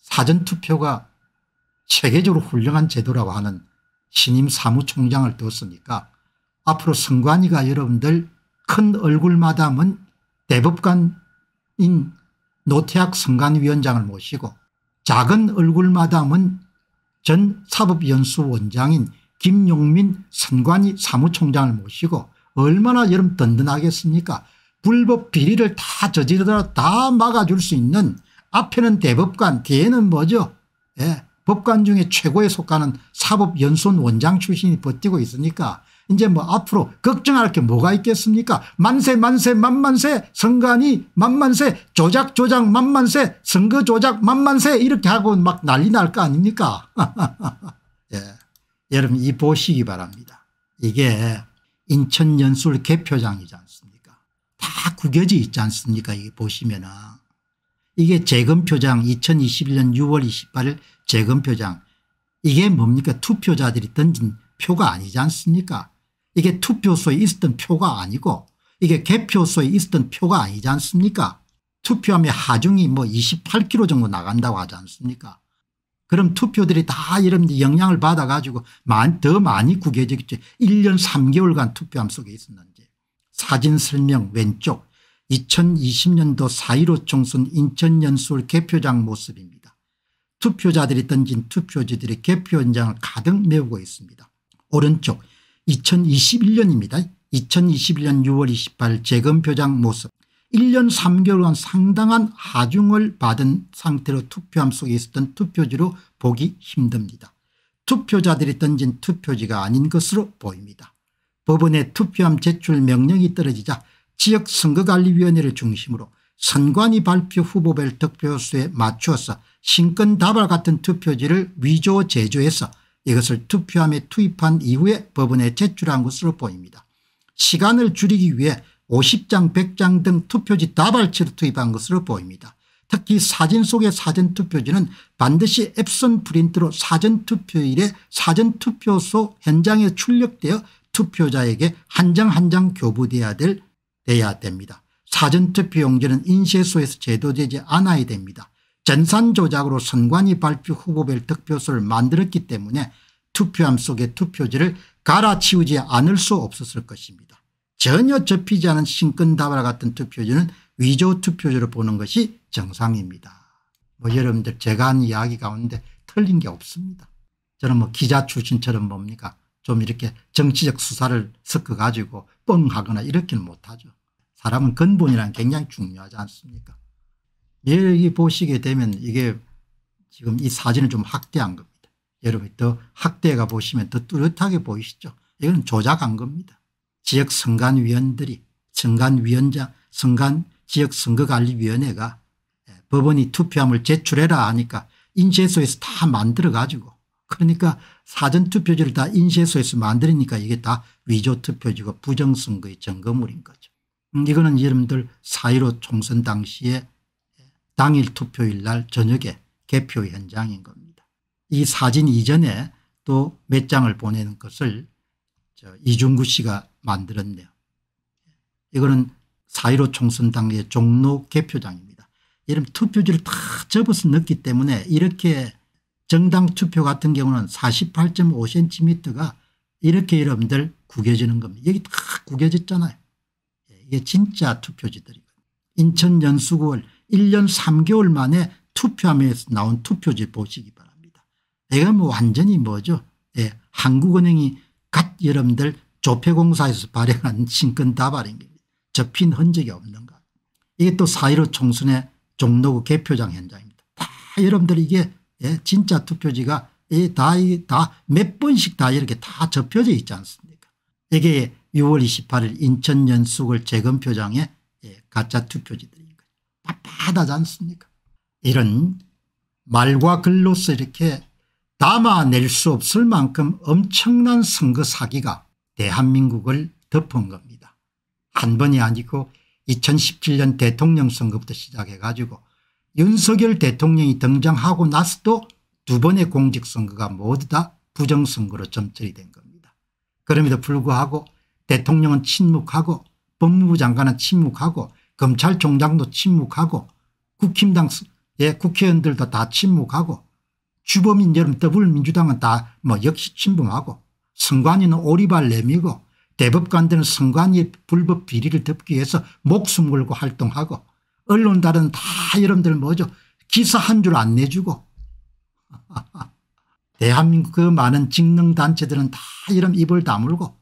사전투표가 세계적으로 훌륭한 제도라고 하는 신임 사무총장을 뒀으니까 앞으로 선관위가 여러분들 큰 얼굴마담은 대법관인 노태학 선관위원장을 모시고 작은 얼굴마담은 전 사법연수원장인 김용민 선관위 사무총장을 모시고 얼마나 여러분 든든하겠습니까? 불법 비리를 다 저지르더라도 다 막아줄 수 있는 앞에는 대법관 뒤에는 뭐죠? 예, 법관 중에 최고에 속하는 사법연수원 원장 출신이 버티고 있으니까 이제 뭐 앞으로 걱정할 게 뭐가 있겠습니까? 만세 만세 만만세 선관위 만만세 조작 조작 만만세 선거 조작 만만세 이렇게 하고 막 난리 날 거 아닙니까? 예. 여러분 이 보시기 바랍니다. 이게 인천 연수울 개표장이지 않습니까? 다 구겨져 있지 않습니까? 이게 보시면은 이게 재검표장 이천이십일 년 유월 이십팔일 재검표장 이게 뭡니까? 투표자들이 던진 표가 아니지 않습니까? 이게 투표소에 있었던 표가 아니고 이게 개표소에 있었던 표가 아니지 않습니까? 투표함의 하중이 뭐 이십팔 킬로그램 정도 나간다고 하지 않습니까? 그럼 투표들이 다 이런 영향을 받아 가지고 더 많이 구겨졌겠죠. 일 년 삼 개월간 투표함 속에 있었는지. 사진 설명 왼쪽 이천이십 년도 사 일오 총선 인천 연수울 개표장 모습입니다. 투표자들이 던진 투표지들이 개표 현장을 가득 메우고 있습니다. 오른쪽 이천이십일 년입니다. 이천이십일 년 유월 이십팔일 재검표장 모습. 일 년 삼 개월간 상당한 하중을 받은 상태로 투표함 속에 있었던 투표지로 보기 힘듭니다. 투표자들이 던진 투표지가 아닌 것으로 보입니다. 법원의 투표함 제출 명령이 떨어지자 지역선거관리위원회를 중심으로 선관위 발표 후보별 득표수에 맞추어서 신권다발 같은 투표지를 위조 제조해서 이것을 투표함에 투입한 이후에 법원에 제출한 것으로 보입니다. 시간을 줄이기 위해 오십 장 백 장 등 투표지 다발치로 투입한 것으로 보입니다. 특히 사진 속의 사전투표지는 반드시 앱선 프린트로 사전투표일에 사전투표소 현장에 출력되어 투표자에게 한 장 한 장 교부돼야 될, 돼야 됩니다. 사전투표용지는 인쇄소에서 제도되지 않아야 됩니다. 전산조작으로 선관위 발표 후보별 득표소를 만들었기 때문에 투표함 속의 투표지를 갈아치우지 않을 수 없었을 것입니다. 전혀 접히지 않은 신권다발 같은 투표지는 위조 투표지로 보는 것이 정상입니다. 뭐 여러분들 제가 한 이야기 가운데 틀린 게 없습니다. 저는 뭐 기자 출신처럼 뭡니까 좀 이렇게 정치적 수사를 섞어 가지고 뻥하거나 이렇게는 못하죠. 사람은 근본이란 굉장히 중요하지 않습니까? 여기 보시게 되면 이게 지금 이 사진을 좀 확대한 겁니다. 여러분 더 확대가 보시면 더 뚜렷하게 보이시죠. 이건 조작한 겁니다. 지역 선관위원들이 선관위원장 선관 지역선거관리위원회가 법원이 투표함을 제출해라 하니까 인쇄소에서 다 만들어 가지고 그러니까 사전투표지를 다 인쇄소에서 만들으니까 이게 다 위조투표지고 부정선거의 증거물인 거죠. 음, 이거는 여러분들 사 일오 총선 당시에 당일 투표일 날 저녁에 개표 현장인 겁니다. 이 사진 이전에 또 몇 장을 보내는 것을 저 이중구 씨가 만들었네요. 이거는 사 일오 총선 당시의 종로 개표장입니다. 이런 투표지를 다 접어서 넣기 때문에 이렇게 정당 투표 같은 경우는 사십팔 점 오 센티미터가 이렇게 여러분들 구겨지는 겁니다. 여기 다 구겨졌잖아요. 이게 진짜 투표지들이거든요. 인천 연수구를 일 년 삼 개월 만에 투표함에서 나온 투표지 보시기 바랍니다. 이건 뭐 완전히 뭐죠. 예, 한국은행이 갓 여러분들 조폐공사에서 발행한 신권다발인 겁니다. 접힌 흔적이 없는 것. 이게 또 사 일오 총선의 종로구 개표장 현장입니다. 다 여러분들 이게 예, 진짜 투표지가 다 몇 번씩 다 이렇게 다 접혀져 있지 않습니까? 이게 유월 이십팔일 인천 연수구 재검표장의 예, 가짜 투표지들인 거예요. 빳빳하지 않습니까? 이런 말과 글로서 이렇게 담아낼 수 없을 만큼 엄청난 선거 사기가 대한민국을 덮은 겁니다. 한 번이 아니고 이천십칠 년 대통령 선거부터 시작해 가지고 윤석열 대통령이 등장하고 나서도 두 번의 공직선거가 모두 다 부정선거로 점철이 된 겁니다. 그럼에도 불구하고 대통령은 침묵하고 법무부 장관은 침묵하고 검찰총장도 침묵하고 국힘당 예, 국회의원들도 다 침묵하고 주범인 여러분 더불어민주당은 다 뭐 역시 침묵하고 선관위는 오리발 내밀고 대법관들은 선관위의 불법 비리를 덮기 위해서 목숨 걸고 활동하고 언론단은 다 여러분들 뭐죠 기사 한 줄 안 내주고 대한민국 그 많은 직능단체들은 다 이런 입을 다물고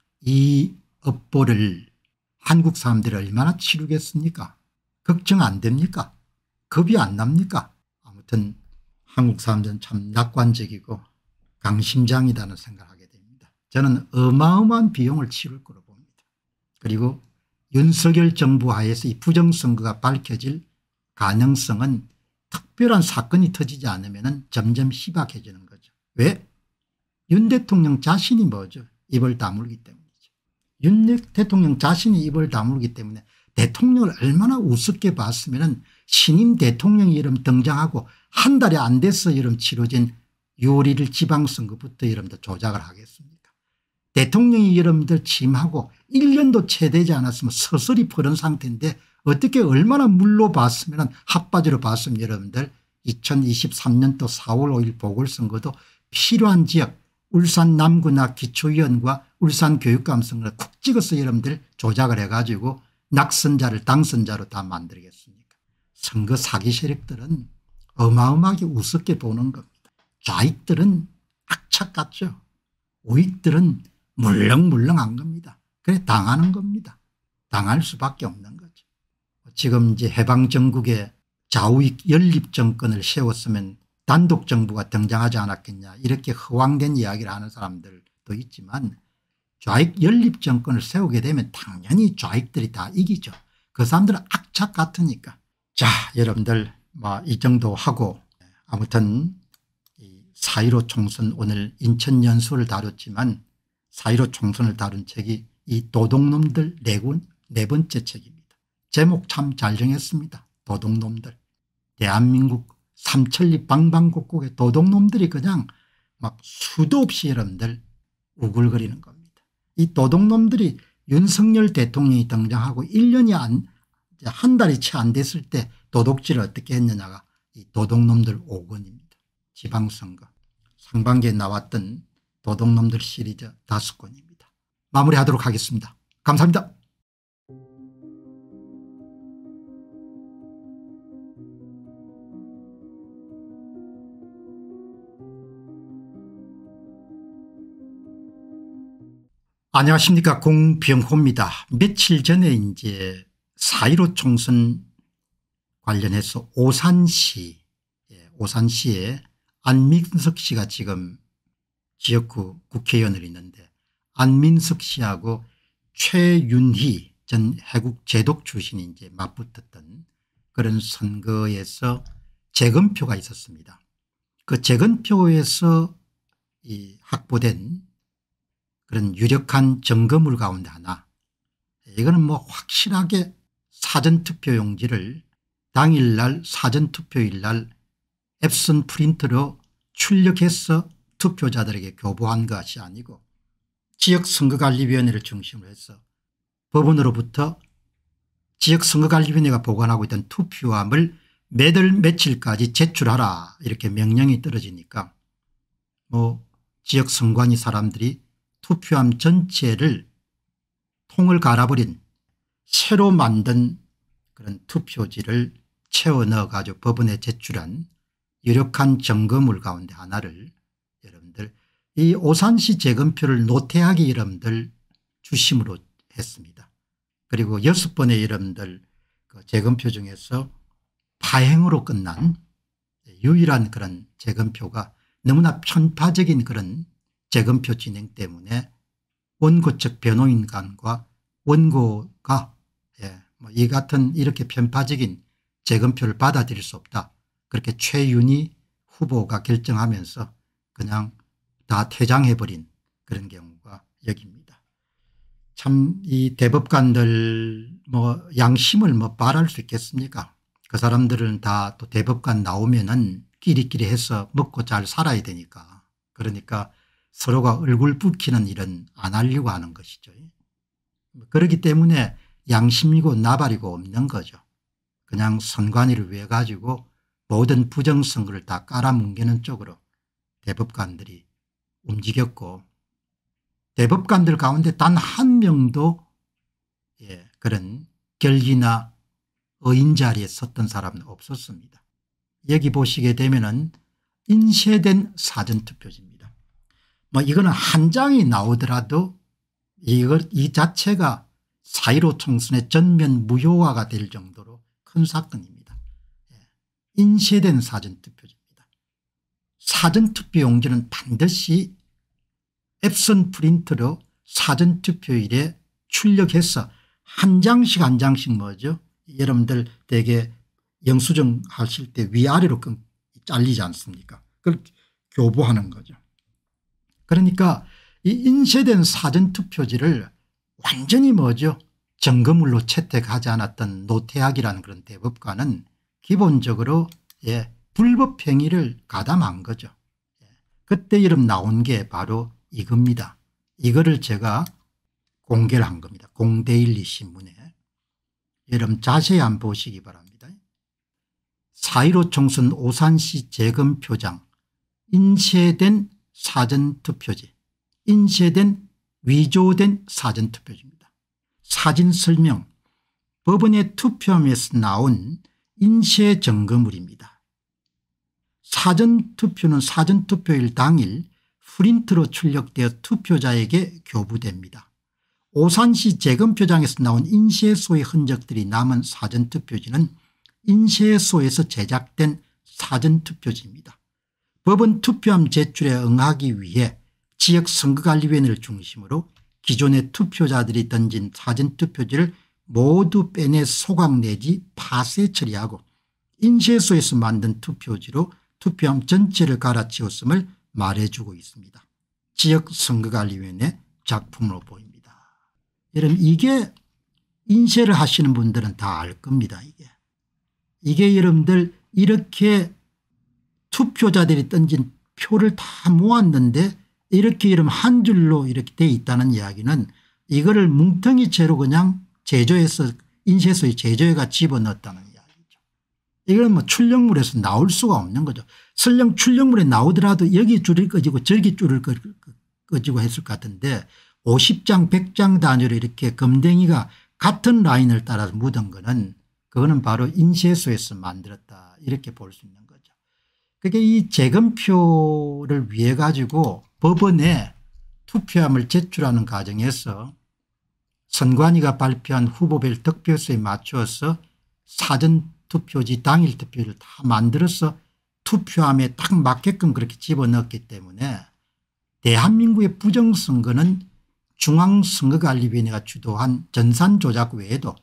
이 업보를 한국 사람들이 얼마나 치르겠습니까? 걱정 안 됩니까? 겁이 안 납니까? 아무튼 한국 사람들은 참 낙관적이고 강심장이라는 생각을 하게 됩니다. 저는 어마어마한 비용을 치를 거로 봅니다. 그리고 윤석열 정부 하에서 이 부정선거가 밝혀질 가능성은 특별한 사건이 터지지 않으면 점점 희박해지는 거죠. 왜? 윤 대통령 자신이 뭐죠? 입을 다물기 때문이죠. 윤 대통령 자신이 입을 다물기 때문에 대통령을 얼마나 우습게 봤으면 신임 대통령 이름 등장하고 한 달이 안 돼서 이름 치러진 유월 일 일 지방선거부터 여러분들 조작을 하겠습니까? 대통령이 여러분들 취임하고 일 년도 채 되지 않았으면 서서히 퍼른 상태인데 어떻게 얼마나 물로 봤으면 핫바지로 봤으면 여러분들 이천이십삼 년도 사월 오일 보궐선거도 필요한 지역 울산 남구나 기초위원과 울산 교육감선거를 쿡 찍어서 여러분들 조작을 해가지고 낙선자를 당선자로 다 만들겠습니까? 선거 사기 세력들은 어마어마하게 우습게 보는 겁니다. 좌익들은 악착 같죠. 우익들은 물렁물렁한 겁니다. 그래 당하는 겁니다. 당할 수밖에 없는 거죠. 지금 이제 해방정국에 좌우익 연립정권을 세웠으면 단독정부가 등장하지 않았겠냐 이렇게 허황된 이야기를 하는 사람들도 있지만 좌익 연립정권을 세우게 되면 당연히 좌익들이 다 이기죠. 그 사람들은 악착 같으니까. 자 여러분들 뭐 이 정도 하고 아무튼 사 일오 총선 오늘 인천 연수를 다뤘지만 사 일오 총선을 다룬 책이 이 도둑놈들 네 권 네 번째 책입니다. 제목 참 잘 정했습니다. 도둑놈들. 대한민국 삼천리 방방곡곡에 도둑놈들이 그냥 막 수도 없이 여러분들 우글거리는 겁니다. 이 도둑놈들이 윤석열 대통령이 등장하고 일 년이 안, 한 달이 채 안 됐을 때 도둑질을 어떻게 했느냐가 이 도둑놈들 오 권입니다. 지방선거 상반기에 나왔던 도둑놈들 시리즈 다섯 권입니다. 마무리하도록 하겠습니다. 감사합니다. 안녕하십니까 공병호입니다. 며칠 전에 이제 사 일오 총선 관련해서 오산시 오산시에 안민석 씨가 지금 지역구 국회의원을 있는데 안민석 씨하고 최윤희 전 해국 제독 출신이 이제 맞붙었던 그런 선거에서 재검표가 있었습니다. 그 재검표에서 이 확보된 그런 유력한 증거물 가운데 하나 이거는 뭐 확실하게 사전투표용지를 당일날 사전투표일날 앱슨 프린터로 출력해서 투표자들에게 교부한 것이 아니고 지역선거관리위원회를 중심으로 해서 법원으로부터 지역선거관리위원회가 보관하고 있던 투표함을 매달 며칠까지 제출하라 이렇게 명령이 떨어지니까 뭐 지역선관위 사람들이 투표함 전체를 통을 갈아버린 새로 만든 그런 투표지를 채워 넣어 가지고 법원에 제출한 유력한 증거물 가운데 하나를 여러분들 이 오산시 재검표를 노태하기 여러분들 주심으로 했습니다. 그리고 여섯 번의 여러분들 그 재검표 중에서 파행으로 끝난 유일한 그런 재검표가 너무나 편파적인 그런 재검표 진행 때문에 원고 측 변호인 간과 원고가 예, 뭐 이 같은 이렇게 편파적인 재검표를 받아들일 수 없다. 그렇게 최윤희 후보가 결정하면서 그냥 다 퇴장해버린 그런 경우가 여기입니다. 참 이 대법관들 뭐 양심을 뭐 말할 수 있겠습니까? 그 사람들은 다 또 대법관 나오면은 끼리끼리 해서 먹고 잘 살아야 되니까 그러니까 서로가 얼굴 붉히는 일은 안 하려고 하는 것이죠. 그렇기 때문에 양심이고 나발이고 없는 거죠. 그냥 선관위를 위해 가지고 모든 부정선거를 다 깔아뭉개는 쪽으로 대법관들이 움직였고 대법관들 가운데 단 한 명도 예, 그런 결기나 의인 자리에 섰던 사람은 없었습니다. 여기 보시게 되면은 인쇄된 사전투표지입니다. 뭐 이거는 한 장이 나오더라도 이걸 이 자체가 사 일오 총선의 전면 무효화가 될 정도로 큰 사건입니다. 인쇄된 사전투표지입니다. 사전투표용지는 반드시 앱선 프린터로 사전투표일에 출력해서 한 장씩 한 장씩 뭐죠. 여러분들 되게 영수증 하실 때 위아래로 잘리지 않습니까? 그걸 교부하는 거죠. 그러니까 이 인쇄된 사전투표지를 완전히 뭐죠. 증거물로 채택하지 않았던 노태학이라는 그런 대법관은 기본적으로 예, 불법 행위를 가담한 거죠. 예, 그때 이름 나온 게 바로 이겁니다. 이거를 제가 공개를 한 겁니다. 공데일리 신문에. 여러분 자세히 한번 보시기 바랍니다. 사 일오 총선 오산시 재검표장 인쇄된 사전투표지, 인쇄된 위조된 사전투표지입니다. 사진 설명, 법원의 투표함에서 나온 인쇄 증거물입니다. 사전투표는 사전투표일 당일 프린트로 출력되어 투표자에게 교부됩니다. 오산시 재검표장에서 나온 인쇄소의 흔적들이 남은 사전투표지는 인쇄소에서 제작된 사전투표지입니다. 법원 투표함 제출에 응하기 위해 지역선거관리위원회를 중심으로 기존의 투표자들이 던진 사전투표지를 모두 빼내 소각 내지 파쇄 처리하고 인쇄소에서 만든 투표지로 투표함 전체를 갈아치웠음을 말해주고 있습니다. 지역선거관리위원회 작품으로 보입니다. 여러분 이게 인쇄를 하시는 분들은 다 알 겁니다. 이게 이게 여러분들 이렇게 투표자들이 던진 표를 다 모았는데 이렇게 이름 한 줄로 이렇게 돼 있다는 이야기는 이거를 뭉텅이채로 그냥 제조해서 인쇄소에 제조해가 집어넣었다는 이야기죠. 이건 뭐 출력물에서 나올 수가 없는 거죠. 설령 출력물에 나오더라도 여기 줄을 꺼지고 저기 줄을 꺼지고 했을 것 같은데 오십 장 백 장 단위로 이렇게 검댕이가 같은 라인을 따라서 묻은 거는 그거는 바로 인쇄소에서 만들었다 이렇게 볼 수 있는 거죠. 그러니까 이 재검표를 위해 가지고 법원에 투표함을 제출하는 과정에서 선관위가 발표한 후보별 득표수에 맞추어서 사전투표지 당일 투표를 다 만들어서 투표함에 딱 맞게끔 그렇게 집어넣었기 때문에 대한민국의 부정선거는 중앙선거관리위원회가 주도한 전산조작 외에도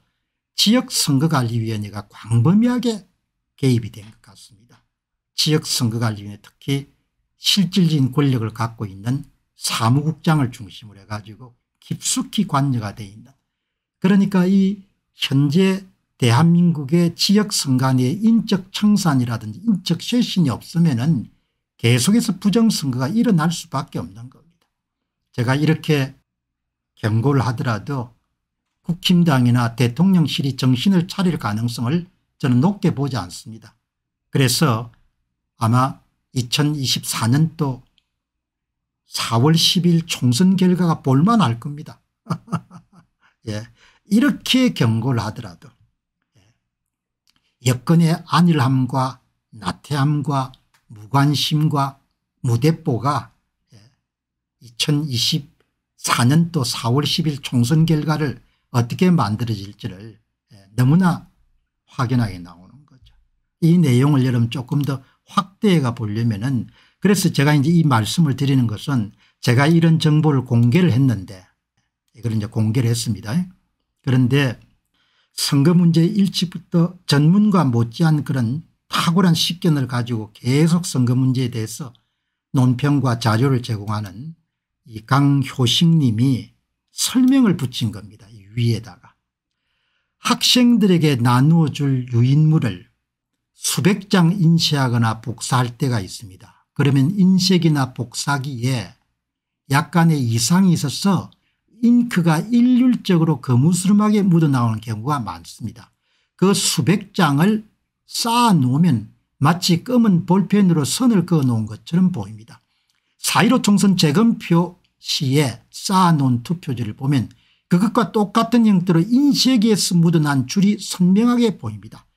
지역선거관리위원회가 광범위하게 개입이 된 것 같습니다. 지역선거관리위원회 특히 실질적인 권력을 갖고 있는 사무국장을 중심으로 해가지고 깊숙이 관여가 돼 있는, 그러니까 이 현재 대한민국의 지역선관위의 인적 청산이라든지 인적 쇄신이 없으면은 계속해서 부정선거가 일어날 수밖에 없는 겁니다. 제가 이렇게 경고를 하더라도 국힘당이나 대통령실이 정신을 차릴 가능성을 저는 높게 보지 않습니다. 그래서 아마 이천이십사 년도 사월 십일 총선 결과가 볼만할 겁니다. 예, 이렇게 경고를 하더라도 여건의 안일함과 나태함과 무관심과 무대뽀가 이천이십사 년도 사월 십일 총선 결과를 어떻게 만들어질지를 너무나 확연하게 나오는 거죠. 이 내용을 여러분 조금 더 확대해가 보려면은, 그래서 제가 이제 이 말씀을 드리는 것은 제가 이런 정보를 공개를 했는데 이걸 이제 공개를 했습니다. 그런데 선거 문제 일찍부터 전문가 못지않은 그런 탁월한 식견을 가지고 계속 선거 문제에 대해서 논평과 자료를 제공하는 이 강효식 님이 설명을 붙인 겁니다. 이 위에다가 학생들에게 나누어 줄 유인물을 수백 장 인쇄하거나 복사할 때가 있습니다. 그러면 인쇄기나 복사기에 약간의 이상이 있어서 잉크가 일률적으로 거무스름하게 묻어나오는 경우가 많습니다. 그 수백 장을 쌓아 놓으면 마치 검은 볼펜으로 선을 그어 놓은 것처럼 보입니다. 사 일오 총선 재검표 시에 쌓아 놓은 투표지를 보면 그것과 똑같은 형태로 인쇄기에서 묻어난 줄이 선명하게 보입니다.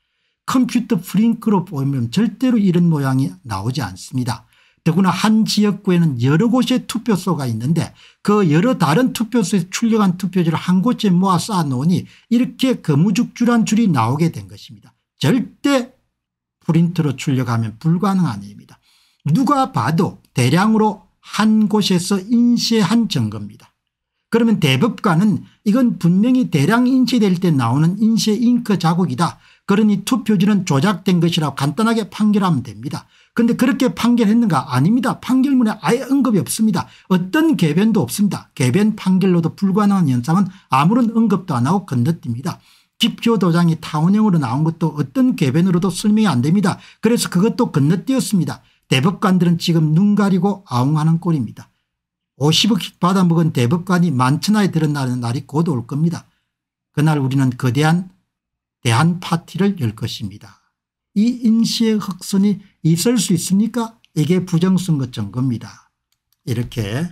컴퓨터 프린크로 보면 절대로 이런 모양이 나오지 않습니다. 더구나 한 지역구에는 여러 곳의 투표소가 있는데 그 여러 다른 투표소에 출력한 투표지를 한 곳에 모아 쌓아놓으니 이렇게 거무죽줄한 줄이 나오게 된 것입니다. 절대 프린트로 출력하면 불가능한 일입니다. 누가 봐도 대량으로 한 곳에서 인쇄한 증거입니다. 그러면 대법관은 이건 분명히 대량 인쇄될 때 나오는 인쇄 잉크 자국이다. 그러니 투표지는 조작된 것이라고 간단하게 판결하면 됩니다. 그런데 그렇게 판결했는가? 아닙니다. 판결문에 아예 언급이 없습니다. 어떤 개변도 없습니다. 개변 판결로도 불가능한 현상은 아무런 언급도 안 하고 건너뜁니다. 기표 도장이 타원형으로 나온 것도 어떤 개변으로도 설명이 안 됩니다. 그래서 그것도 건너뛰었습니다. 대법관들은 지금 눈 가리고 아웅하는 꼴입니다. 오십억씩 받아먹은 대법관이 만천하에 드러나는 날이 곧 올 겁니다. 그날 우리는 거대한 대한 파티를 열 것입니다. 이 인쇄 흑선이 있을 수 있습니까? 이게 부정선거 증거입니다. 이렇게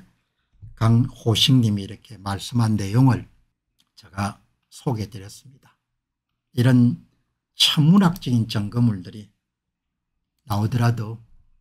강호식님이 이렇게 말씀한 내용을 제가 소개해드렸습니다. 이런 천문학적인 증거물들이 나오더라도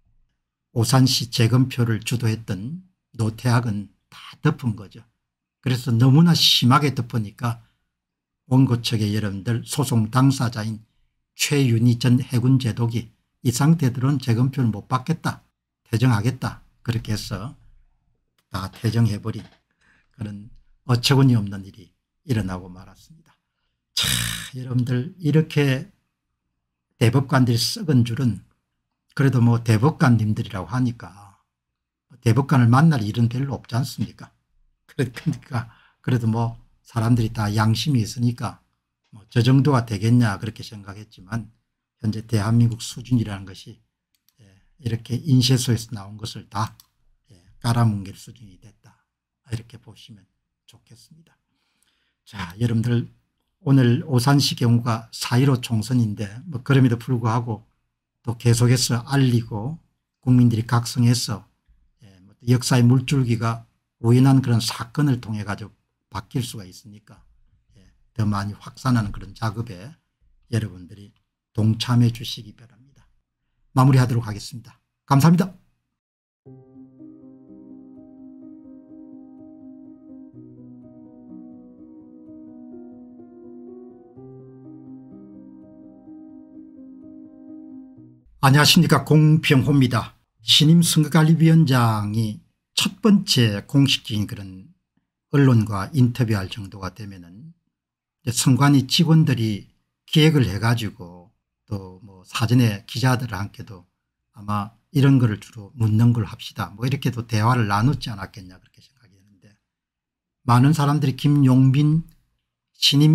오산시 재검표를 주도했던 노태학은 다 덮은 거죠. 그래서 너무나 심하게 덮으니까 원고 측의 여러분들 소송 당사자인 최윤희 전 해군 제독이 이 상태들은 재검표를 못 받겠다, 퇴정하겠다, 그렇게 해서 다 퇴정해버린 그런 어처구니 없는 일이 일어나고 말았습니다. 자, 여러분들 이렇게 대법관들이 썩은 줄은 그래도 뭐 대법관님들이라고 하니까 대법관을 만날 일은 별로 없지 않습니까? 그러니까 그래도 뭐 사람들이 다 양심이 있으니까 뭐 저 정도가 되겠냐 그렇게 생각했지만 현재 대한민국 수준이라는 것이 이렇게 인쇄소에서 나온 것을 다 깔아뭉갤 수준이 됐다, 이렇게 보시면 좋겠습니다. 자, 여러분들 오늘 오산시 경우가 사 일오 총선인데 뭐 그럼에도 불구하고 또 계속해서 알리고 국민들이 각성해서 역사의 물줄기가 우연한 그런 사건을 통해 가지고 바뀔 수가 있으니까 더 많이 확산하는 그런 작업에 여러분들이 동참해 주시기 바랍니다. 마무리하도록 하겠습니다. 감사합니다. 안녕하십니까, 공병호입니다. 신임 선거관리위원장이 첫 번째 공식적인 그런 언론과 인터뷰할 정도가 되면은 선관위 직원들이 기획을 해가지고 또 뭐 사전에 기자들과 함께도 아마 이런 거를 주로 묻는 걸 합시다, 뭐 이렇게도 대화를 나누지 않았겠냐 그렇게 생각이 되는데, 많은 사람들이 김용빈 신임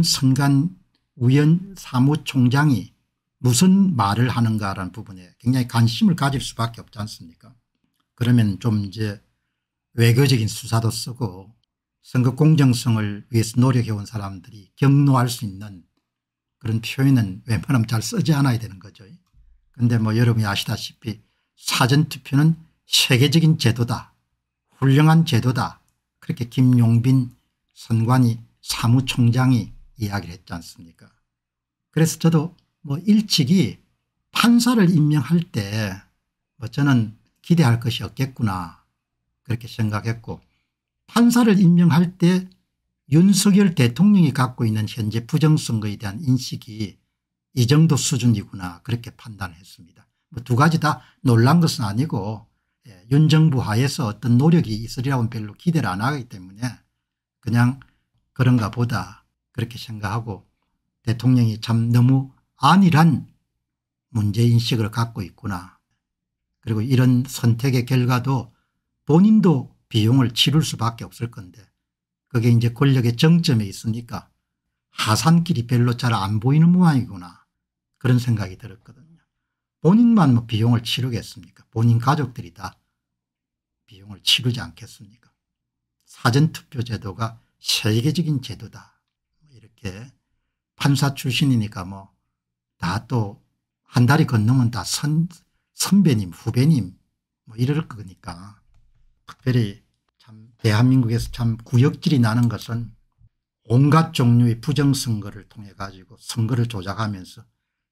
선관위원 사무총장이 무슨 말을 하는가라는 부분에 굉장히 관심을 가질 수밖에 없지 않습니까? 그러면 좀 이제 외교적인 수사도 쓰고 선거 공정성을 위해서 노력해온 사람들이 격노할 수 있는 그런 표현은 웬만하면 잘 쓰지 않아야 되는 거죠. 그런데 뭐 여러분이 아시다시피 사전투표는 세계적인 제도다, 훌륭한 제도다, 그렇게 김용빈 선관위 사무총장이 이야기를 했지 않습니까? 그래서 저도 뭐 일찍이 판사를 임명할 때 뭐 저는 기대할 것이 없겠구나 그렇게 생각했고, 판사를 임명할 때 윤석열 대통령이 갖고 있는 현재 부정선거에 대한 인식이 이 정도 수준이구나 그렇게 판단했습니다. 뭐 두 가지 다 놀란 것은 아니고 예, 윤 정부 하에서 어떤 노력이 있으리라고는 별로 기대를 안 하기 때문에 그냥 그런가 보다 그렇게 생각하고, 대통령이 참 너무 안일한 문제인식을 갖고 있구나, 그리고 이런 선택의 결과도 본인도 비용을 치를 수밖에 없을 건데 그게 이제 권력의 정점에 있으니까 하산길이 별로 잘 안 보이는 모양이구나 그런 생각이 들었거든요. 본인만 뭐 비용을 치르겠습니까? 본인 가족들이 다 비용을 치르지 않겠습니까? 사전투표 제도가 세계적인 제도다, 이렇게 판사 출신이니까 뭐 다 또 한 달이 건너면 다 선, 선배님 후배님 뭐 이럴 거니까, 특별히 참 대한민국에서 참 구역질이 나는 것은 온갖 종류의 부정선거를 통해 가지고 선거를 조작하면서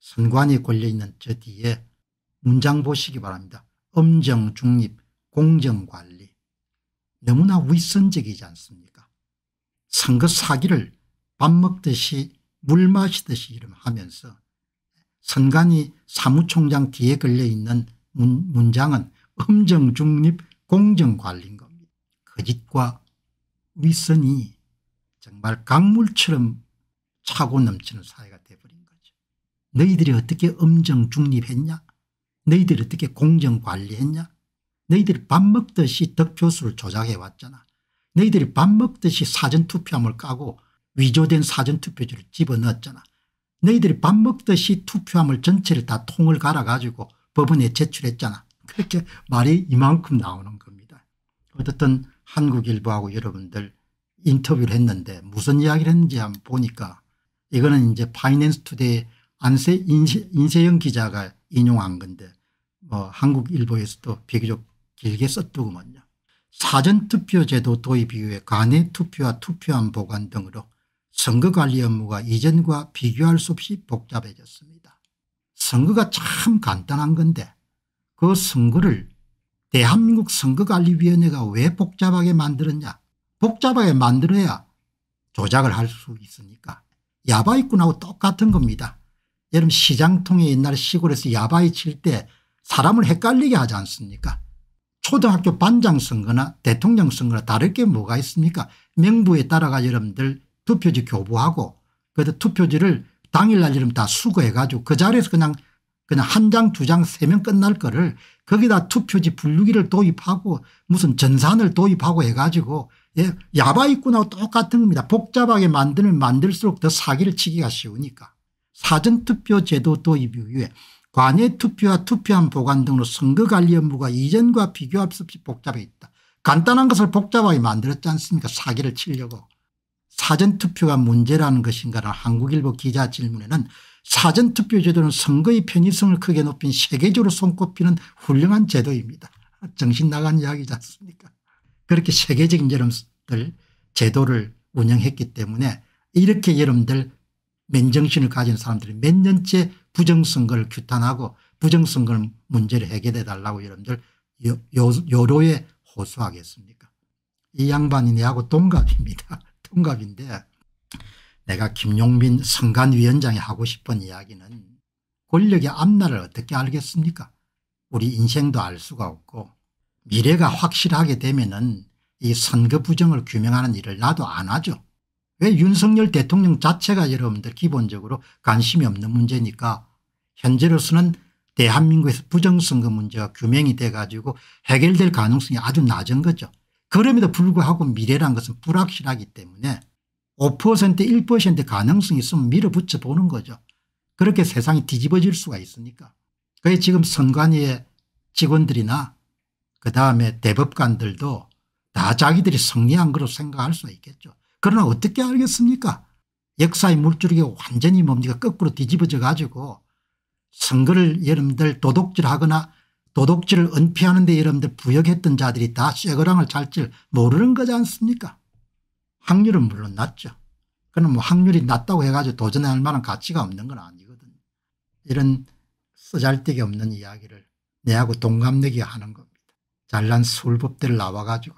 선관위에 걸려있는 저 뒤에 문장 보시기 바랍니다. 엄정 중립 공정관리. 너무나 위선적이지 않습니까? 선거 사기를 밥 먹듯이 물 마시듯이 하면서 선관위 사무총장 뒤에 걸려있는 문, 문장은 엄정 중립 공정관리인 겁니다. 거짓과 위선이 정말 강물처럼 차고 넘치는 사회가 돼버린 거죠. 너희들이 어떻게 엄정 중립했냐? 너희들이 어떻게 공정관리했냐? 너희들이 밥 먹듯이 득표수를 조작해 왔잖아. 너희들이 밥 먹듯이 사전투표함을 까고 위조된 사전투표지를 집어넣었잖아. 너희들이 밥 먹듯이 투표함을 전체를 다 통을 갈아가지고 법원에 제출했잖아. 그렇게 말이 이만큼 나오는 겁니다. 어떻든 한국일보하고 여러분들 인터뷰를 했는데 무슨 이야기를 했는지 한번 보니까 이거는 이제 파이낸스 투데이 안세 인세, 인세영 기자가 인용한 건데 뭐 한국일보에서도 비교적 길게 썼더구먼요. 사전투표제도 도입 이후에 관내투표와 투표함 보관 등으로 선거관리 업무가 이전과 비교할 수 없이 복잡해졌습니다. 선거가 참 간단한 건데 그 선거를 대한민국 선거관리위원회가 왜 복잡하게 만들었냐. 복잡하게 만들어야 조작을 할 수 있으니까. 야바이꾼하고 똑같은 겁니다. 여러분 시장통에 옛날 시골에서 야바이 칠 때 사람을 헷갈리게 하지 않습니까? 초등학교 반장 선거나 대통령 선거나 다를 게 뭐가 있습니까? 명부에 따라가 여러분들 투표지 교부하고 그래도 투표지를 당일날 여러분 다 수거해 가지고 그 자리에서 그냥 그냥 한 장 두 장 세면 끝날 거를 거기다 투표지 분류기를 도입하고 무슨 전산을 도입하고 해 가지고 예, 야바이꾼하고 똑같은 겁니다. 복잡하게 만들면 만들수록 더 사기를 치기가 쉬우니까. 사전투표제도 도입 이후에 관내투표와 투표함 보관 등으로 선거관리 업무가 이전과 비교할 수 없이 복잡해졌다. 간단한 것을 복잡하게 만들었지 않습니까? 사기를 치려고. 사전투표가 문제라는 것인가라는 한국일보 기자 질문에는 사전투표제도는 선거의 편의성을 크게 높인 세계적으로 손꼽히는 훌륭한 제도입니다. 정신 나간 이야기지 않습니까? 그렇게 세계적인 여러분들 제도를 운영했기 때문에 이렇게 여러분들 맨정신을 가진 사람들이 몇 년째 부정선거를 규탄하고 부정선거 문제를 해결해 달라고 여러분들 요, 요, 요로에 호소하겠습니까? 이 양반이 내하고 동갑입니다. 동갑인데 내가 김용민 선관위원장이 하고 싶은 이야기는 권력의 앞날을 어떻게 알겠습니까? 우리 인생도 알 수가 없고 미래가 확실하게 되면은 이 선거 부정을 규명하는 일을 나도 안 하죠. 왜? 윤석열 대통령 자체가 여러분들 기본적으로 관심이 없는 문제니까 현재로서는 대한민국에서 부정선거 문제가 규명이 돼 가지고 해결될 가능성이 아주 낮은 거죠. 그럼에도 불구하고 미래란 것은 불확실하기 때문에 오 퍼센트 일 퍼센트 가능성이 있으면 밀어붙여 보는 거죠. 그렇게 세상이 뒤집어질 수가 있으니까. 그게 지금 선관위의 직원들이나 그다음에 대법관들도 다 자기들이 승리한 거로 생각할 수 있겠죠. 그러나 어떻게 알겠습니까? 역사의 물줄기가 완전히 뭡니까 거꾸로 뒤집어져 가지고 선거를 여러분들 도둑질하거나 도둑질을 은폐하는 데 여러분들 부역했던 자들이 다 쇠고랑을 잘 줄 모르는 거지 않습니까? 확률은 물론 낮죠. 그럼 뭐 확률이 낮다고 해가지고 도전할 만한 가치가 없는 건 아니거든요. 이런 쓰잘데기 없는 이야기를 내하고 동갑내기 하는 겁니다. 잘난 서울법대를 나와가지고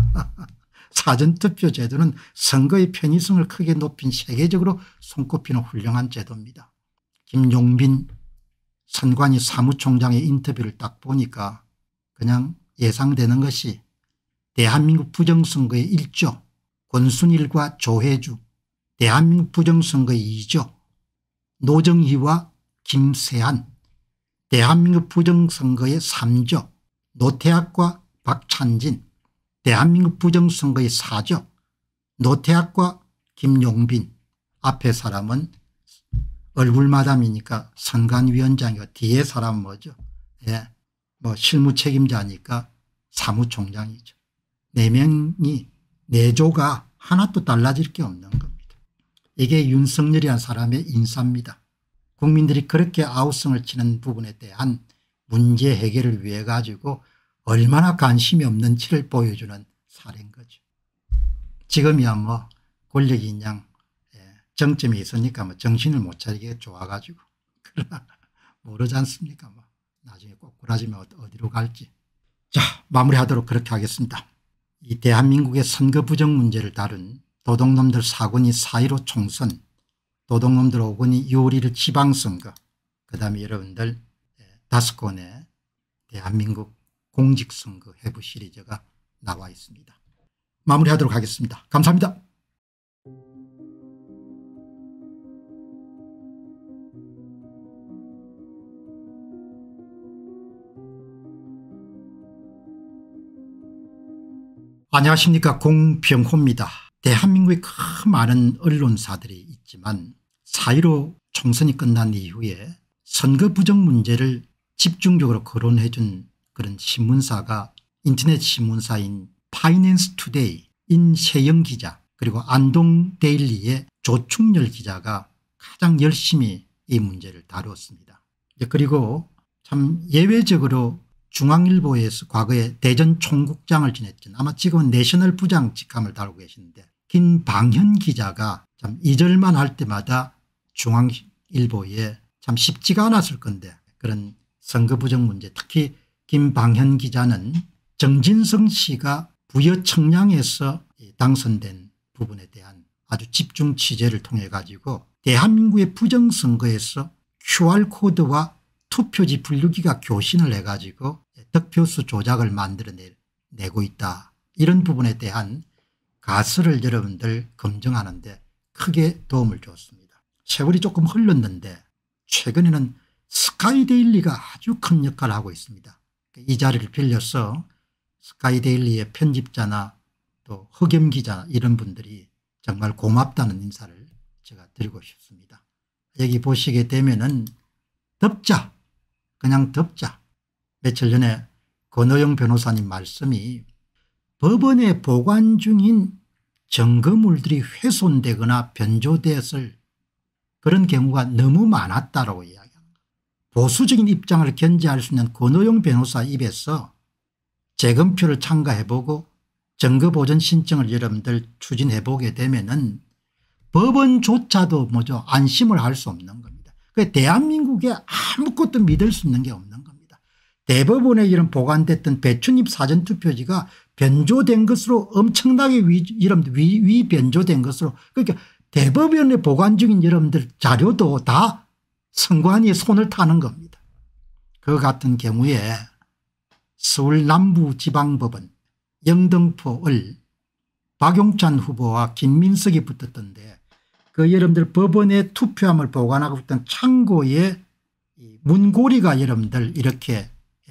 사전투표 제도는 선거의 편의성을 크게 높인 세계적으로 손꼽히는 훌륭한 제도입니다. 김용빈 선관위 사무총장의 인터뷰를 딱 보니까 그냥 예상되는 것이 대한민국 부정선거의 일 조 권순일과 조혜주, 대한민국 부정선거의 이 조 노정희와 김세한, 대한민국 부정선거의 삼 조 노태학과 박찬진, 대한민국 부정선거의 사 조 노태학과 김용빈. 앞에 사람은 얼굴마담이니까 선관위원장이고 뒤에 사람은 뭐죠? 예, 뭐 실무 책임자니까 사무총장이죠. 네 명이 내조가 하나도 달라질 게 없는 겁니다. 이게 윤석열이라는 사람의 인사입니다. 국민들이 그렇게 아우성을 치는 부분에 대한 문제 해결을 위해 가지고 얼마나 관심이 없는지를 보여주는 사례인 거죠. 지금이야 뭐 권력이 그냥 정점이 있으니까 뭐 정신을 못 차리게 좋아가지고 그러나 모르지 않습니까? 뭐 나중에 꼬꾸라지면 어디로 갈지. 자, 마무리하도록 그렇게 하겠습니다. 이 대한민국의 선거 부정 문제를 다룬 도둑놈들 사건이 사 일오 총선, 도둑놈들 오 건이 유월 일 일 지방선거, 그다음에 여러분들 다섯 건의 대한민국 공직선거 해부 시리즈가 나와 있습니다. 마무리하도록 하겠습니다. 감사합니다. 안녕하십니까, 공병호입니다. 대한민국에 그 많은 언론사들이 있지만 사 일오 총선이 끝난 이후에 선거 부정 문제를 집중적으로 거론해 준 그런 신문사가 인터넷 신문사인 파이낸스 투데이 인세영 기자, 그리고 안동 데일리의 조충렬 기자가 가장 열심히 이 문제를 다루었습니다. 그리고 참 예외적으로 중앙일보에서 과거에 대전 총국장을 지냈던, 아마 지금은 내셔널 부장 직함을 다루고 계시는데 김방현 기자가 참 이절만 할 때마다 중앙일보에 참 쉽지가 않았을 건데 그런 선거 부정 문제, 특히 김방현 기자는 정진성 씨가 부여 청량에서 당선된 부분에 대한 아주 집중 취재를 통해 가지고 대한민국의 부정선거에서 큐알코드와 투표지 분류기가 교신을 해가지고 득표수 조작을 만들어내고 있다, 이런 부분에 대한 가설을 여러분들 검증하는 데 크게 도움을 줬습니다. 세월이 조금 흘렀는데 최근에는 스카이데일리가 아주 큰 역할을 하고 있습니다. 이 자리를 빌려서 스카이데일리의 편집자나 또 흑염 기자 이런 분들이 정말 고맙다는 인사를 제가 드리고 싶습니다. 여기 보시게 되면은 덮자, 그냥 덮자. 며칠 전에 권오영 변호사님 말씀이 법원에 보관 중인 증거물들이 훼손되거나 변조되었을 그런 경우가 너무 많았다라고 이야기합니다. 보수적인 입장을 견지할 수 있는 권오영 변호사 입에서 재검표를 참가해보고 증거보전 신청을 여러분들 추진해보게 되면은 법원조차도 뭐죠, 안심을 할 수 없는 겁니다. 대한민국에 아무것도 믿을 수 있는 게 없는 겁니다. 대법원에 이런 보관됐던 배춧잎 사전투표지가 변조된 것으로 엄청나게 위, 위, 위 변조된 것으로, 그러니까 대법원에 보관 중인 여러분들 자료도 다 선관위에 손을 타는 겁니다. 그 같은 경우에 서울 남부지방법원 영등포을 박용찬 후보와 김민석이 붙었던데 그 여러분들 법원의 투표함을 보관하고 있던 창고에 문고리가 여러분들 이렇게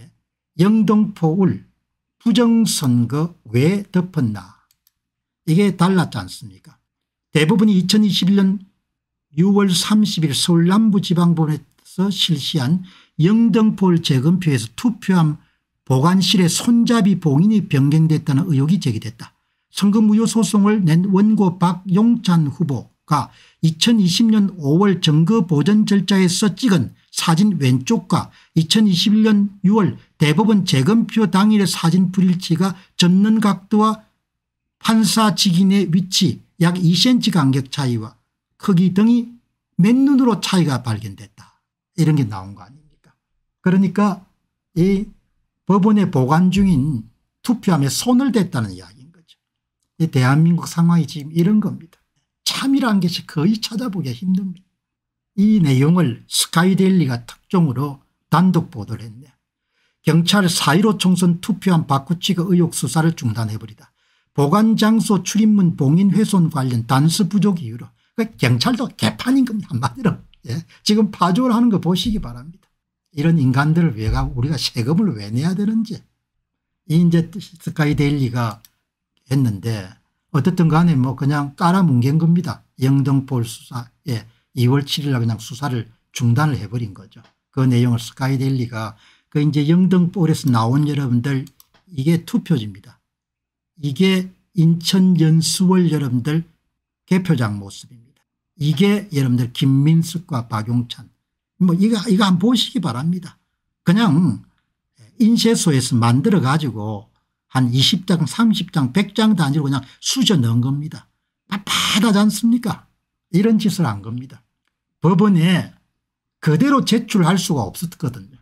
영등포을 부정선거 왜 덮었나, 이게 달랐지 않습니까? 대법원이 이천이십일 년 유월 삼십일 서울 남부지방법원에서 실시한 영등포을 재검표에서 투표함 보관실의 손잡이 봉인이 변경됐다는 의혹이 제기됐다. 선거무효 소송을 낸 원고 박용찬 후보가 이천이십 년 오월 증거보전 절차에서 찍은 사진 왼쪽과 이천이십일 년 유월 대법원 재검표 당일의 사진 불일치가 접는 각도와 판사 직인의 위치 약 이 센티미터 간격 차이와 크기 등이 맨눈으로 차이가 발견됐다, 이런 게 나온 거 아닙니까? 그러니까 이 법원에 보관 중인 투표함에 손을 댔다는 이야기인 거죠. 이 대한민국 상황이 지금 이런 겁니다. 참이라는 것이 거의 찾아보기가 힘듭니다. 이 내용을 스카이데일리가 특종으로 단독 보도를 했네. 경찰 사 일오 총선 투표함 바꾸치기 의혹 수사를 중단해버리다. 보관장소 출입문 봉인 훼손 관련 단서 부족 이유로. 그러니까 경찰도 개판인 겁니다, 한마디로. 예. 지금 파조를 하는 거 보시기 바랍니다. 이런 인간들을 왜 가고 우리가 세금을 왜 내야 되는지. 이 이제 스카이데일리가 했는데 어떻든 간에 뭐 그냥 깔아뭉갠 겁니다. 영등포 수사, 예, 이월 칠일 날 그냥 수사를 중단을 해버린 거죠. 그 내용을 스카이데일리가 그 이제 영등포에서 나온 여러분들 이게 투표지입니다. 이게 인천 연수월 여러분들 개표장 모습입니다. 이게 여러분들 김민석과 박용찬, 뭐 이거 이거 한번 보시기 바랍니다. 그냥 인쇄소에서 만들어 가지고 한 이십 장 삼십 장 백 장 단위로 그냥 쑤셔 넣은 겁니다. 빳빳하지 않습니까? 이런 짓을 한 겁니다. 법원에 그대로 제출할 수가 없었거든요.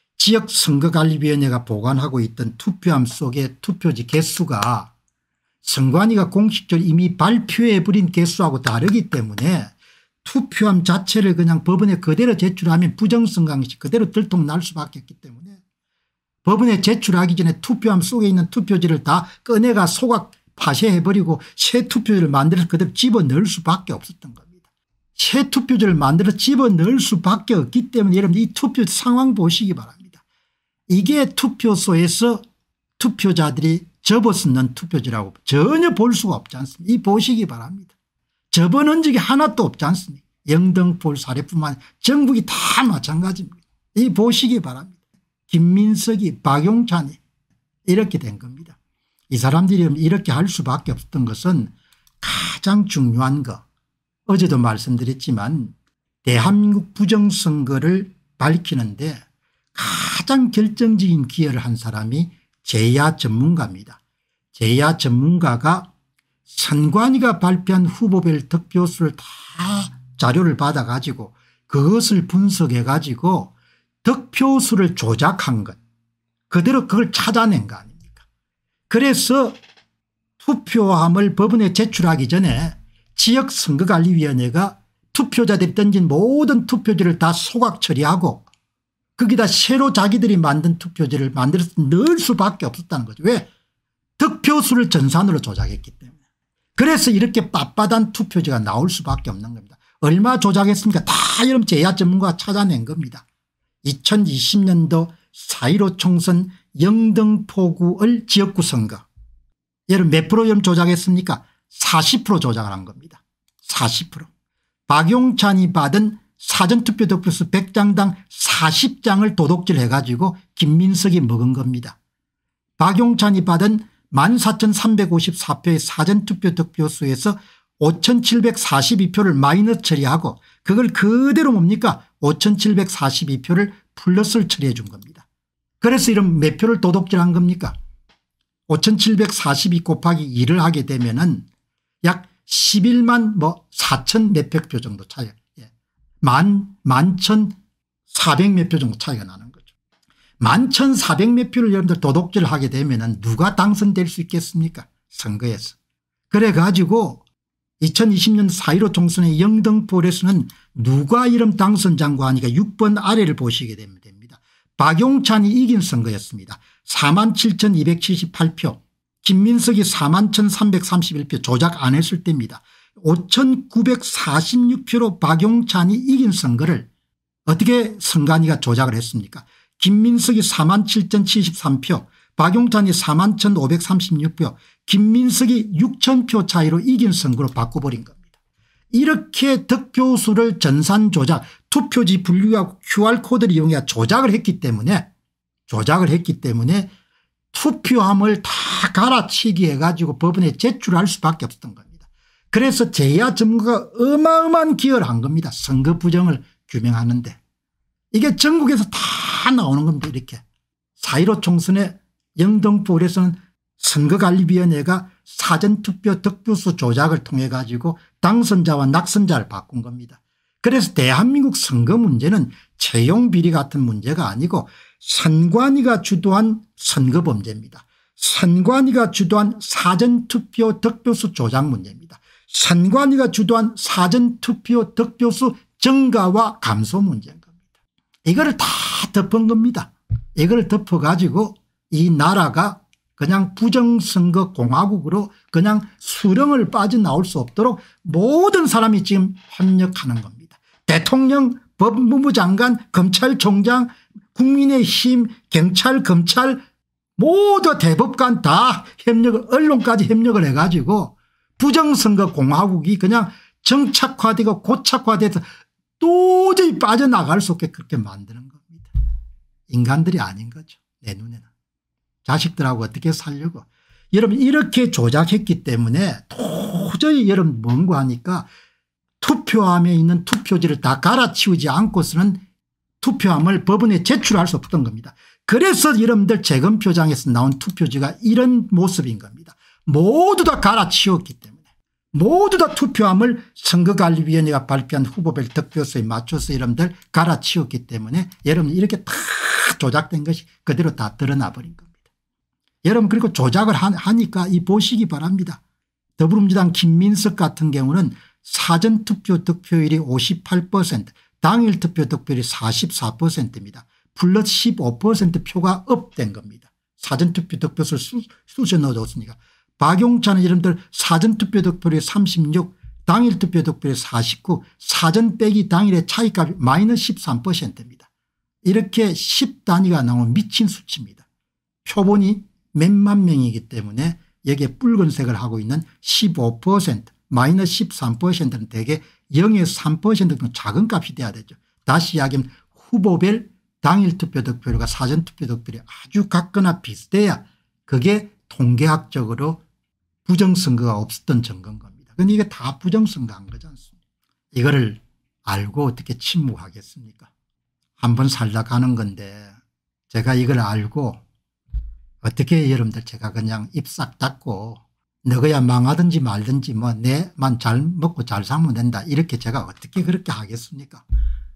지역선거관리위원회가 보관하고 있던 투표함 속의 투표지 개수가 선관위가 공식적으로 이미 발표해버린 개수하고 다르기 때문에 투표함 자체를 그냥 법원에 그대로 제출하면 부정선거항시 그대로 들통날 수밖에 없기 때문에 법원에 제출하기 전에 투표함 속에 있는 투표지를 다 꺼내가 소각 파쇄해버리고 새 투표지를 만들어서 그대로 집어넣을 수밖에 없었던 겁니다. 새 투표지를 만들어서 집어넣을 수밖에 없기 때문에 여러분 이 투표 상황 보시기 바랍니다. 이게 투표소에서 투표자들이 접어서 넣은 투표지라고 전혀 볼 수가 없지 않습니다. 이 보시기 바랍니다. 접어넣은 적이 하나도 없지 않습니까? 영등포 사례뿐만 아니라 전국이 다 마찬가지입니다. 이 보시기 바랍니다. 김민석이 박용찬이 이렇게 된 겁니다. 이 사람들이 이렇게 할 수밖에 없었던 것은 가장 중요한 거 어제도 말씀드렸지만 대한민국 부정선거를 밝히는데 가장 결정적인 기여를 한 사람이 제야 전문가입니다. 제야 전문가가 선관위가 발표한 후보별 득표수를 다 자료를 받아 가지고 그것을 분석해 가지고 득표수를 조작한 것 그대로 그걸 찾아낸 거 아닙니까? 그래서 투표함을 법원에 제출하기 전에 지역선거관리위원회가 투표자들이 던진 모든 투표지를 다 소각 처리하고 거기다 새로 자기들이 만든 투표지를 만들어서 넣을 수밖에 없었다는 거죠. 왜? 득표수를 전산으로 조작했기 때문에. 그래서 이렇게 빳빳한 투표지가 나올 수밖에 없는 겁니다. 얼마 조작했습니까? 다 여러분 제야 전문가가 찾아낸 겁니다. 이천이십 년도 사 일오 총선 영등포구의 지역구 선거. 여러분 몇 프로 여러분 조작했습니까? 사십 퍼센트 조작을 한 겁니다. 사십 퍼센트. 박용찬이 받은 사전투표 득표수 백 장당 사십 장을 도둑질 해가지고 김민석이 먹은 겁니다. 박용찬이 받은 만 사천삼백오십사 표의 사전투표 득표수에서 오천칠백사십이 표를 마이너스 처리하고 그걸 그대로 뭡니까 오천칠백사십이 표를 플러스를 처리해 준 겁니다. 그래서 이런 몇 표를 도둑질한 겁니까? 오천칠백사십이 곱하기 이를 하게 되면은 약 십일만 뭐 사천 몇백 표 정도 차이. 예. 만, 만천 사백 몇 표 정도 차이가 나는 거죠. 만천 사백 몇 표를 여러분들 도둑질을 하게 되면은 누가 당선될 수 있겠습니까? 선거에서. 그래 가지고 이천이십 년 사 일오 총선의 영등포에서는 누가 이름 당선자인가 하니까 육 번 아래를 보시게 되면 됩니다. 박용찬이 이긴 선거였습니다. 사만 칠천이백칠십팔 표. 김민석이 사만 천삼백삼십일 표 조작 안 했을 때입니다. 오천구백사십육 표로 박용찬이 이긴 선거를 어떻게 선관위가 조작을 했습니까? 김민석이 사만 칠천칠십삼 표 박용찬이 사만 천오백삼십육 표 김민석이 육천 표 차이로 이긴 선거로 바꿔버린 겁니다. 이렇게 득표수를 전산 조작 투표지 분류하고 큐알코드를 이용해 조작을 했기 때문에 조작을 했기 때문에 투표함을 다 갈아치기 해가지고 법원에 제출할 수밖에 없었던 겁니다. 그래서 제야 전문가가 어마어마한 기여를 한 겁니다. 선거 부정을 규명하는데. 이게 전국에서 다 나오는 겁니다. 이렇게. 사 일오 총선에 영등포에서는 선거관리위원회가 사전투표 득표수 조작을 통해 가지고 당선자와 낙선자를 바꾼 겁니다. 그래서 대한민국 선거 문제는 채용비리 같은 문제가 아니고 선관위가 주도한 선거범죄입니다. 선관위가 주도한 사전투표 득표수 조작 문제입니다. 선관위가 주도한 사전투표 득표수 증가와 감소 문제인 겁니다. 이거를 다 덮은 겁니다. 이걸 덮어 가지고 이 나라가 그냥 부정선거 공화국으로 그냥 수렁을 빠져나올 수 없도록 모든 사람이 지금 협력하는 겁니다. 대통령, 법무부 장관, 검찰총장, 국민의힘, 경찰, 검찰 모두 대법관 다 협력을 언론까지 협력을 해가지고 부정선거 공화국이 그냥 정착화되고 고착화돼서 도저히 빠져나갈 수 없게 그렇게 만드는 겁니다. 인간들이 아닌 거죠. 내 눈에는. 자식들하고 어떻게 살려고. 여러분 이렇게 조작했기 때문에 도저히 여러분 뭔가 하니까 투표함에 있는 투표지를 다 갈아치우지 않고서는 투표함을 법원에 제출할 수 없던 겁니다. 그래서 여러분들 재검표장에서 나온 투표지가 이런 모습인 겁니다. 모두 다 갈아치웠기 때문에 모두 다 투표함을 선거관리위원회가 발표한 후보별 득표수에 맞춰서 여러분들 갈아치웠기 때문에 여러분 이렇게 다 조작된 것이 그대로 다 드러나 버린 겁니다. 여러분 그리고 조작을 하니까 이 보시기 바랍니다. 더불어민주당 김민석 같은 경우는 사전투표 득표율이 오십팔 퍼센트 당일 투표 득표율이 사십사 퍼센트입니다. 플러스 십오 퍼센트 표가 업된 겁니다. 사전투표 득표수를 쑤셔 넣어줬으니까. 박용찬은 여러분들 사전투표 득표율이 삼십육 당일 투표 득표율이 사십구 사전 빼기 당일의 차이값이 마이너스 십삼 퍼센트입니다. 이렇게 십 단위가 나오면 미친 수치입니다. 표본이 몇만 명이기 때문에 여기에 붉은색을 하고 있는 십오 퍼센트 마이너스 십삼 퍼센트는 대개 영에서 삼 퍼센트 정도 작은 값이 돼야 되죠. 다시 이야기하면 후보별 당일 투표 득표율과 사전 투표 득표율이 아주 같거나 비슷해야 그게 통계학적으로 부정선거가 없었던 증거인 겁니다. 그런데 이게 다 부정선거한 거지 않습니까? 이거를 알고 어떻게 침묵하겠습니까? 한번 살다 가는 건데 제가 이걸 알고 어떻게 여러분들 제가 그냥 입 싹 닫고 너거야 망하든지 말든지 뭐 내만 잘 먹고 잘 살면 된다 이렇게 제가 어떻게 그렇게 하겠습니까?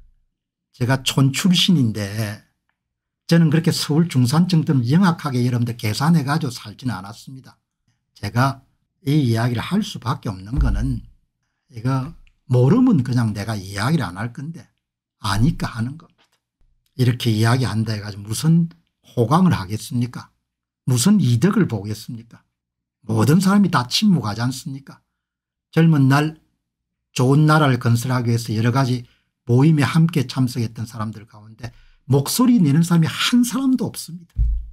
제가 촌 출신인데 저는 그렇게 서울 중산층들은 영악하게 여러분들 계산해 가지고 살지는 않았습니다. 제가 이 이야기를 할 수밖에 없는 거는 이거 모르면 그냥 내가 이야기를 안 할 건데 아니까 하는 겁니다. 이렇게 이야기한다 해가지고 무슨 호강을 하겠습니까? 무슨 이득을 보겠습니까? 모든 사람이 다 침묵하지 않습니까? 젊은 날 좋은 나라를 건설하기 위해서 여러 가지 모임에 함께 참석했던 사람들 가운데 목소리 내는 사람이 한 사람도 없습니다.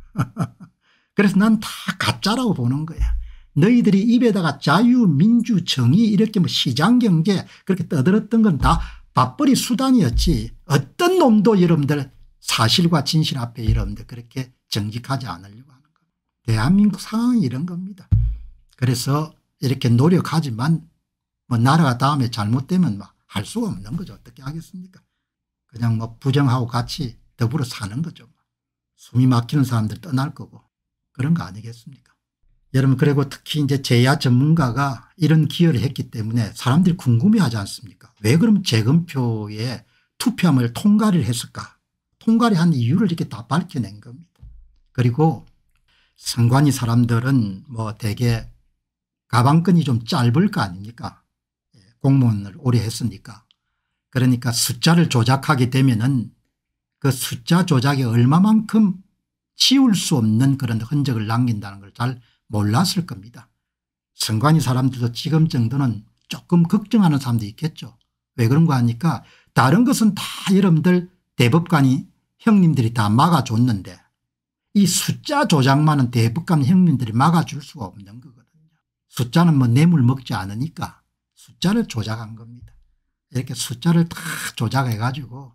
그래서 난 다 가짜라고 보는 거야. 너희들이 입에다가 자유 민주 정의 이렇게 뭐 시장경제 그렇게 떠들었던 건 다 밥벌이 수단이었지 어떤 놈도 여러분들 사실과 진실 앞에 여러분들 그렇게 정직하지 않으려고 하는 거예요. 대한민국 상황이 이런 겁니다. 그래서 이렇게 노력하지만 뭐 나라가 다음에 잘못되면 막 할 수가 없는 거죠. 어떻게 하겠습니까? 그냥 뭐 부정하고 같이 더불어 사는 거죠. 숨이 막히는 사람들 떠날 거고 그런 거 아니겠습니까? 여러분 그리고 특히 이제 제야 전문가가 이런 기여를 했기 때문에 사람들이 궁금해하지 않습니까? 왜 그러면 재검표에 투표함을 통과를 했을까? 통과를 한 이유를 이렇게 다 밝혀낸 겁니다. 그리고 선관위 사람들은 뭐 대개 가방끈이 좀 짧을 거 아닙니까? 공무원을 오래 했으니까. 그러니까 숫자를 조작하게 되면은 그 숫자 조작이 얼마만큼 지울 수 없는 그런 흔적을 남긴다는 걸 잘 몰랐을 겁니다. 선관위 사람들도 지금 정도는 조금 걱정하는 사람도 있겠죠. 왜 그런가 하니까 다른 것은 다 여러분들 대법관이 형님들이 다 막아줬는데 이 숫자 조작만은 대법관 형님들이 막아줄 수가 없는 거거든요. 숫자는 뭐 뇌물 먹지 않으니까 숫자를 조작한 겁니다. 이렇게 숫자를 다 조작해 가지고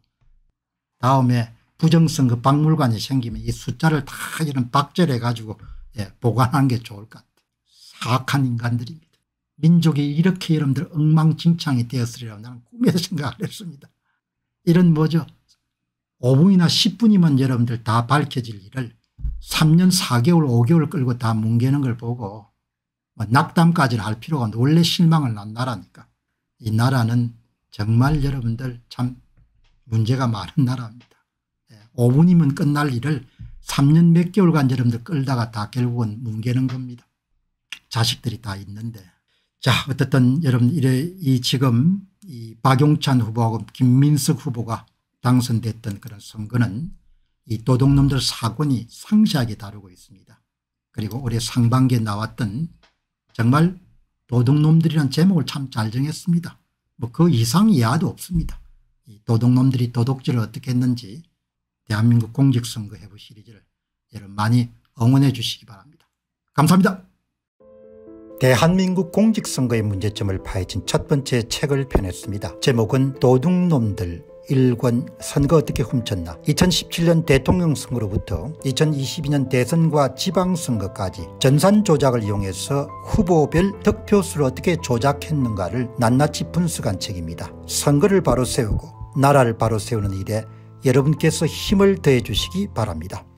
다음에 부정선거 박물관이 생기면 이 숫자를 다 이런 박제해 가지고 예, 보관하는 게 좋을 것 같아요. 사악한 인간들입니다. 민족이 이렇게 여러분들 엉망진창이 되었으리라고 나는 꿈에서 생각을 했습니다. 이런 뭐죠. 오 분이나 십 분이면 여러분들 다 밝혀질 일을 삼 년 사 개월 오 개월 끌고 다 뭉개는 걸 보고 뭐 낙담까지는 할 필요가 없는데 원래 실망을 난 나라니까. 이 나라는 정말 여러분들 참 문제가 많은 나라입니다. 오 분이면 끝날 일을 삼 년 몇 개월간 여러분들 끌다가 다 결국은 뭉개는 겁니다. 자식들이 다 있는데. 자 어쨌든 여러분 이래 이 지금 이 박용찬 후보하고 김민석 후보가 당선됐던 그런 선거는 이 도둑놈들 사건이 상세하게 다루고 있습니다. 그리고 올해 상반기에 나왔던 정말 도둑놈들이라는 제목을 참 잘 정했습니다. 뭐 그 이상 이하도 없습니다. 이 도둑놈들이 도둑질을 어떻게 했는지 대한민국 공직선거 해부 시리즈를 여러분 많이 응원해 주시기 바랍니다. 감사합니다. 대한민국 공직선거의 문제점을 파헤친 첫 번째 책을 펴냈습니다. 제목은 도둑놈들 일 권 선거 어떻게 훔쳤나. 이천십칠 년 대통령 선거로부터 이천이십이 년 대선과 지방선거까지 전산 조작을 이용해서 후보별 득표수를 어떻게 조작했는가를 낱낱이 분석한 책입니다. 선거를 바로 세우고 나라를 바로 세우는 일에 여러분께서 힘을 더해 주시기 바랍니다.